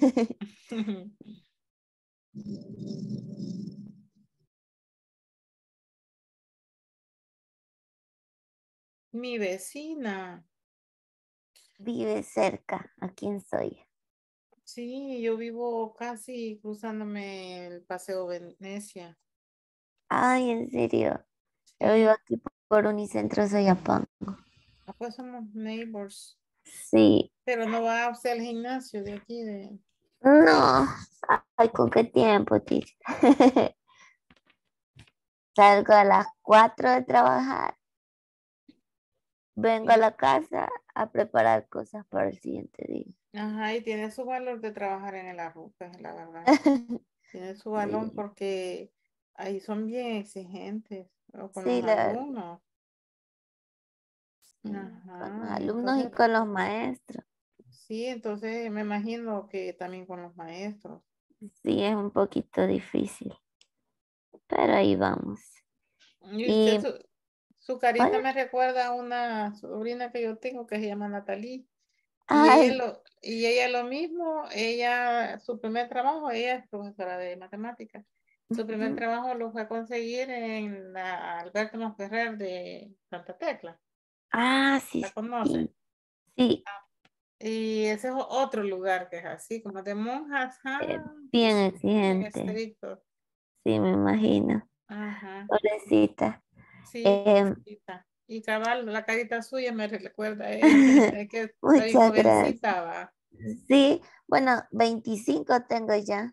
Mi vecina. Vive cerca. ¿A quién soy? Sí, yo vivo casi cruzándome el Paseo Venecia. Ay, en serio. Yo Sí. vivo aquí por Unicentro Soyapango. Ah, pues somos neighbors. Sí. Pero no va usted al gimnasio de aquí de... No. Ay, ¿con qué tiempo, teacher? Salgo a las 4 de trabajar. Vengo a la casa a preparar cosas para el siguiente día. Ajá, y tiene su valor de trabajar en el arrope, la verdad. Tiene su valor Sí. porque ahí son bien exigentes, o con Sí, los la verdad. alumnos. Con Ajá, los alumnos y entonces, con los maestros. sí, entonces me imagino que también con los maestros. Sí, es un poquito difícil. Pero ahí vamos. Y Y usted, su carita hola. me recuerda a una sobrina que yo tengo que se llama Natalie. Ay, Y ella lo mismo, su primer trabajo, ella es profesora de matemáticas. Su primer ujú. trabajo lo fue a conseguir en la Alberto Monferrer de Santa Tecla. Ah, sí, ¿La conoce? sí. Sí, Y ese es otro lugar que es así, como de monjas, bien bien exigente. estricto. Sí, me imagino. Ajá, Pobrecita. sí, Em, pobrecita. Y cabal, la carita suya me recuerda a ella, es que está bien muchas gracias. jovencita, va. Sí, bueno, 25 tengo ya.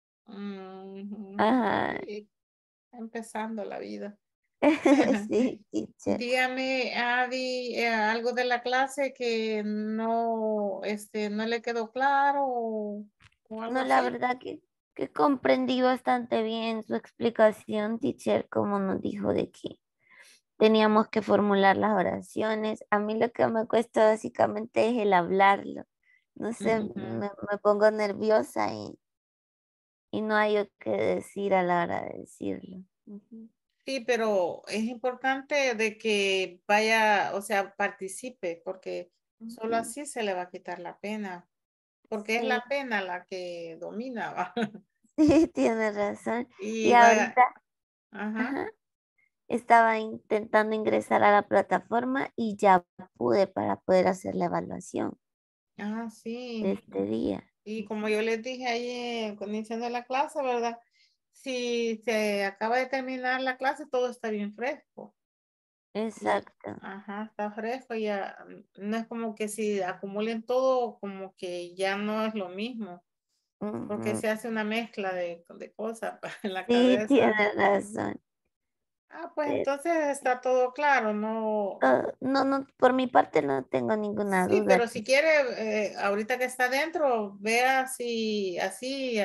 Ajá. Sí, empezando la vida. Sí, teacher. Dígame, Adi, algo de la clase que no, no le quedó claro o algo No, la así. verdad que comprendí bastante bien su explicación, teacher, como nos dijo de que teníamos que formular las oraciones. A mí lo que me cuesta básicamente es el hablarlo. No sé, Ujú. me pongo nerviosa y no hay o qué decir a la hora de decirlo. Ujú. Sí, pero es importante de que vaya, o sea, participe, porque solo Ujú. así se le va a quitar la pena, porque es Sí, la pena la que domina, ¿va? sí, tiene razón. Y Y vaya, ahorita, ajá. ajá, estaba intentando ingresar a la plataforma y ya pude para poder hacer la evaluación Ah, de sí. este día. Y como yo les dije ahí iniciando la clase, ¿verdad? Si se acaba de terminar la clase, todo está bien fresco. Y, Exacto. ajá, está fresco, ya no es como que si acumulen todo, como que ya no es lo mismo, porque Ujú. se hace una mezcla de cosas en la Sí, tiene cabeza. razón. Ah, pues Eh, entonces está todo claro, ¿no? no, no, por mi parte no tengo ninguna Sí, duda. pero si quiere, ahorita que está dentro, vea si así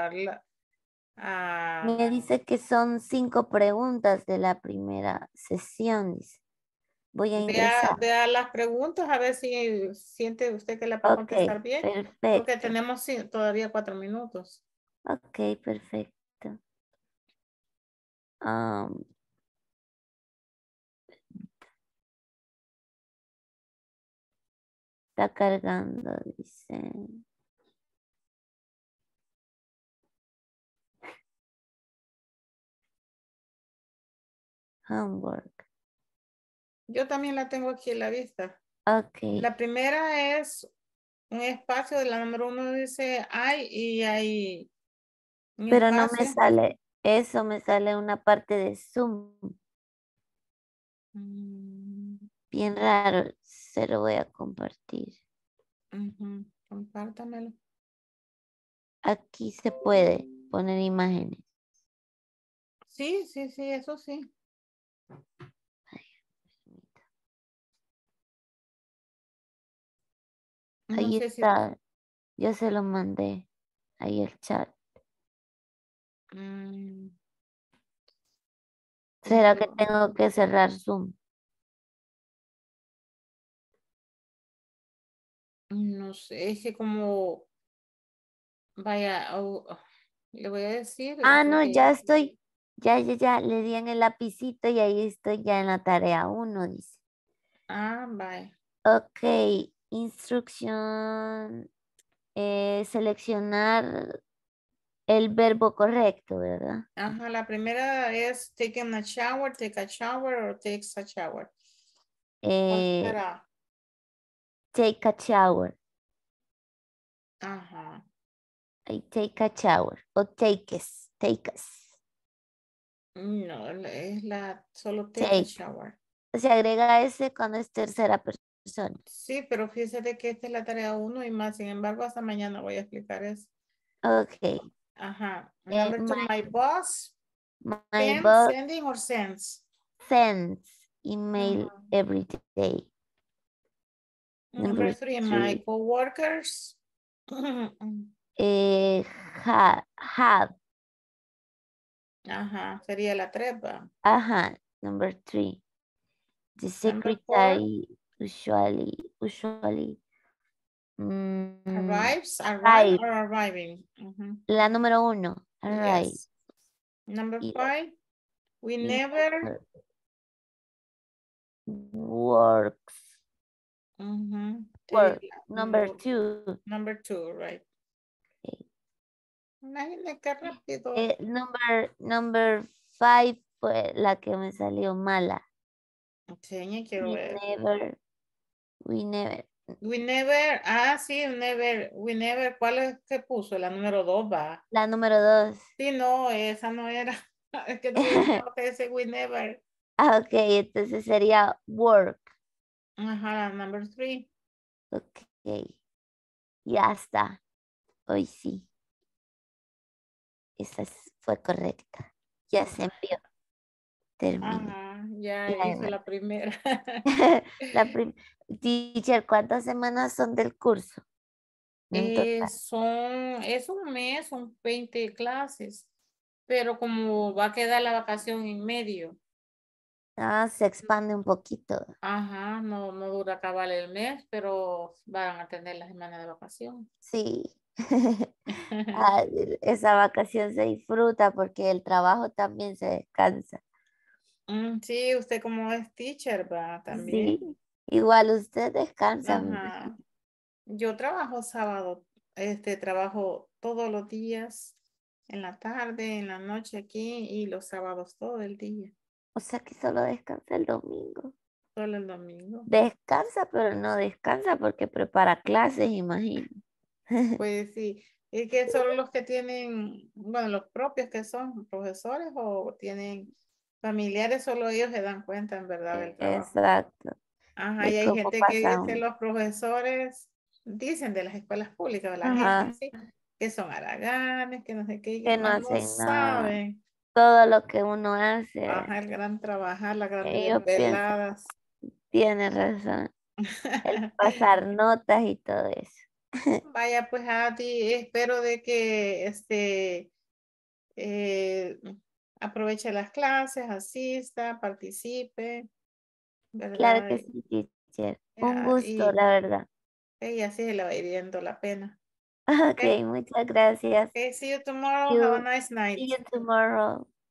Me a dice que son 5 preguntas de la primera sesión, dice. Voy a ingresar. vea las preguntas a ver si siente usted que la puede Ok, contestar bien, porque perfecto. tenemos todavía 4 minutos. Ok, perfecto. Am, está cargando, dice. Homework. Yo también la tengo aquí en la vista. Ok. La primera es un espacio, de la número 1 dice I y hay un Pero no me espacio. sale, eso me sale una parte de Zoom. Bien raro, se lo voy a compartir. Compártamelo. Aquí se puede poner imágenes. Sí, eso sí. Ahí sé si- está, yo se lo mandé, ahí el chat. ¿Será que tengo que cerrar Zoom? No sé, es que como, vaya, le voy a decir. Ah, no, porque- ya estoy, ya, le di en el lapicito y ahí estoy ya en la tarea 1, dice. Ah, vaya. Ok, instrucción, seleccionar el verbo correcto, ¿verdad? Ajá, la primera es taking a shower, take a shower, or takes a shower. ¿Cuál será? Take a shower. Ajá. I take a shower. O takes. No, es solo take a shower. Se agrega ese cuando es tercera persona. Sí, pero fíjese de que esta es la tarea 1 y más. Sin embargo, hasta mañana voy a explicar eso. Ok. Ajá. Number 2, my boss. My boss Sending or sends? sends email every day. Number 3, my coworkers. Have. Ajá, sería la 3, ¿va? Ajá, number 3. The secretary usually arrives, arrive. or arriving. La número 1, arrive. Yes. Number 5, we never works. Work. Number 2. Number 2, right. Imagínate qué rápido. Number 5 fue la que me salió mala. Sí, quiero ver. We never. We never. ¿Cuál es que puso? La número 2, va. La número 2. Sí, no, esa no era. Es que tú dices we never. Ah, ok, entonces sería work. Ajá, la number 3. Ok, ya está. Hoy sí. Esa fue correcta. Ya se envió. Termina. Ajá, ya hizo la primera. Teacher, ¿cuántas semanas son del curso? Es un mes, son 20 clases, pero como va a quedar la vacación en medio. Ah, se expande un poquito. Ajá, no dura acabar el mes, pero van a tener la semana de vacación. Sí. Esa vacación se disfruta porque el trabajo también se descansa. Sí, usted como es teacher, va también. Sí, igual usted descansa. Ajá. Yo trabajo sábado, trabajo todos los días, en la tarde, en la noche aquí y los sábados todo el día. O sea que solo descansa el domingo. Solo el domingo. Descansa, pero no descansa porque prepara clases, imagino. Pues sí, es que solo los que tienen, bueno, los propios que son profesores o tienen familiares, solo ellos se dan cuenta en verdad del trabajo. Exacto. Ajá, y hay gente que dice los profesores, dicen de las escuelas públicas, la gente así, que son haraganes, que no sé qué, que no más hacen no nada. saben. Todo lo que uno hace. Ajá, el gran trabajar, las grandes Ellos desveladas. Tiene razón. El pasar notas y todo eso. Vaya, pues Adi, espero de que aproveche las clases, asista, participe, ¿verdad? Claro que sí, teacher. Un gusto, la verdad. Y así se le va a ir viendo la pena. Ok, muchas gracias. Okay, see you tomorrow. Have a nice night. See you tomorrow.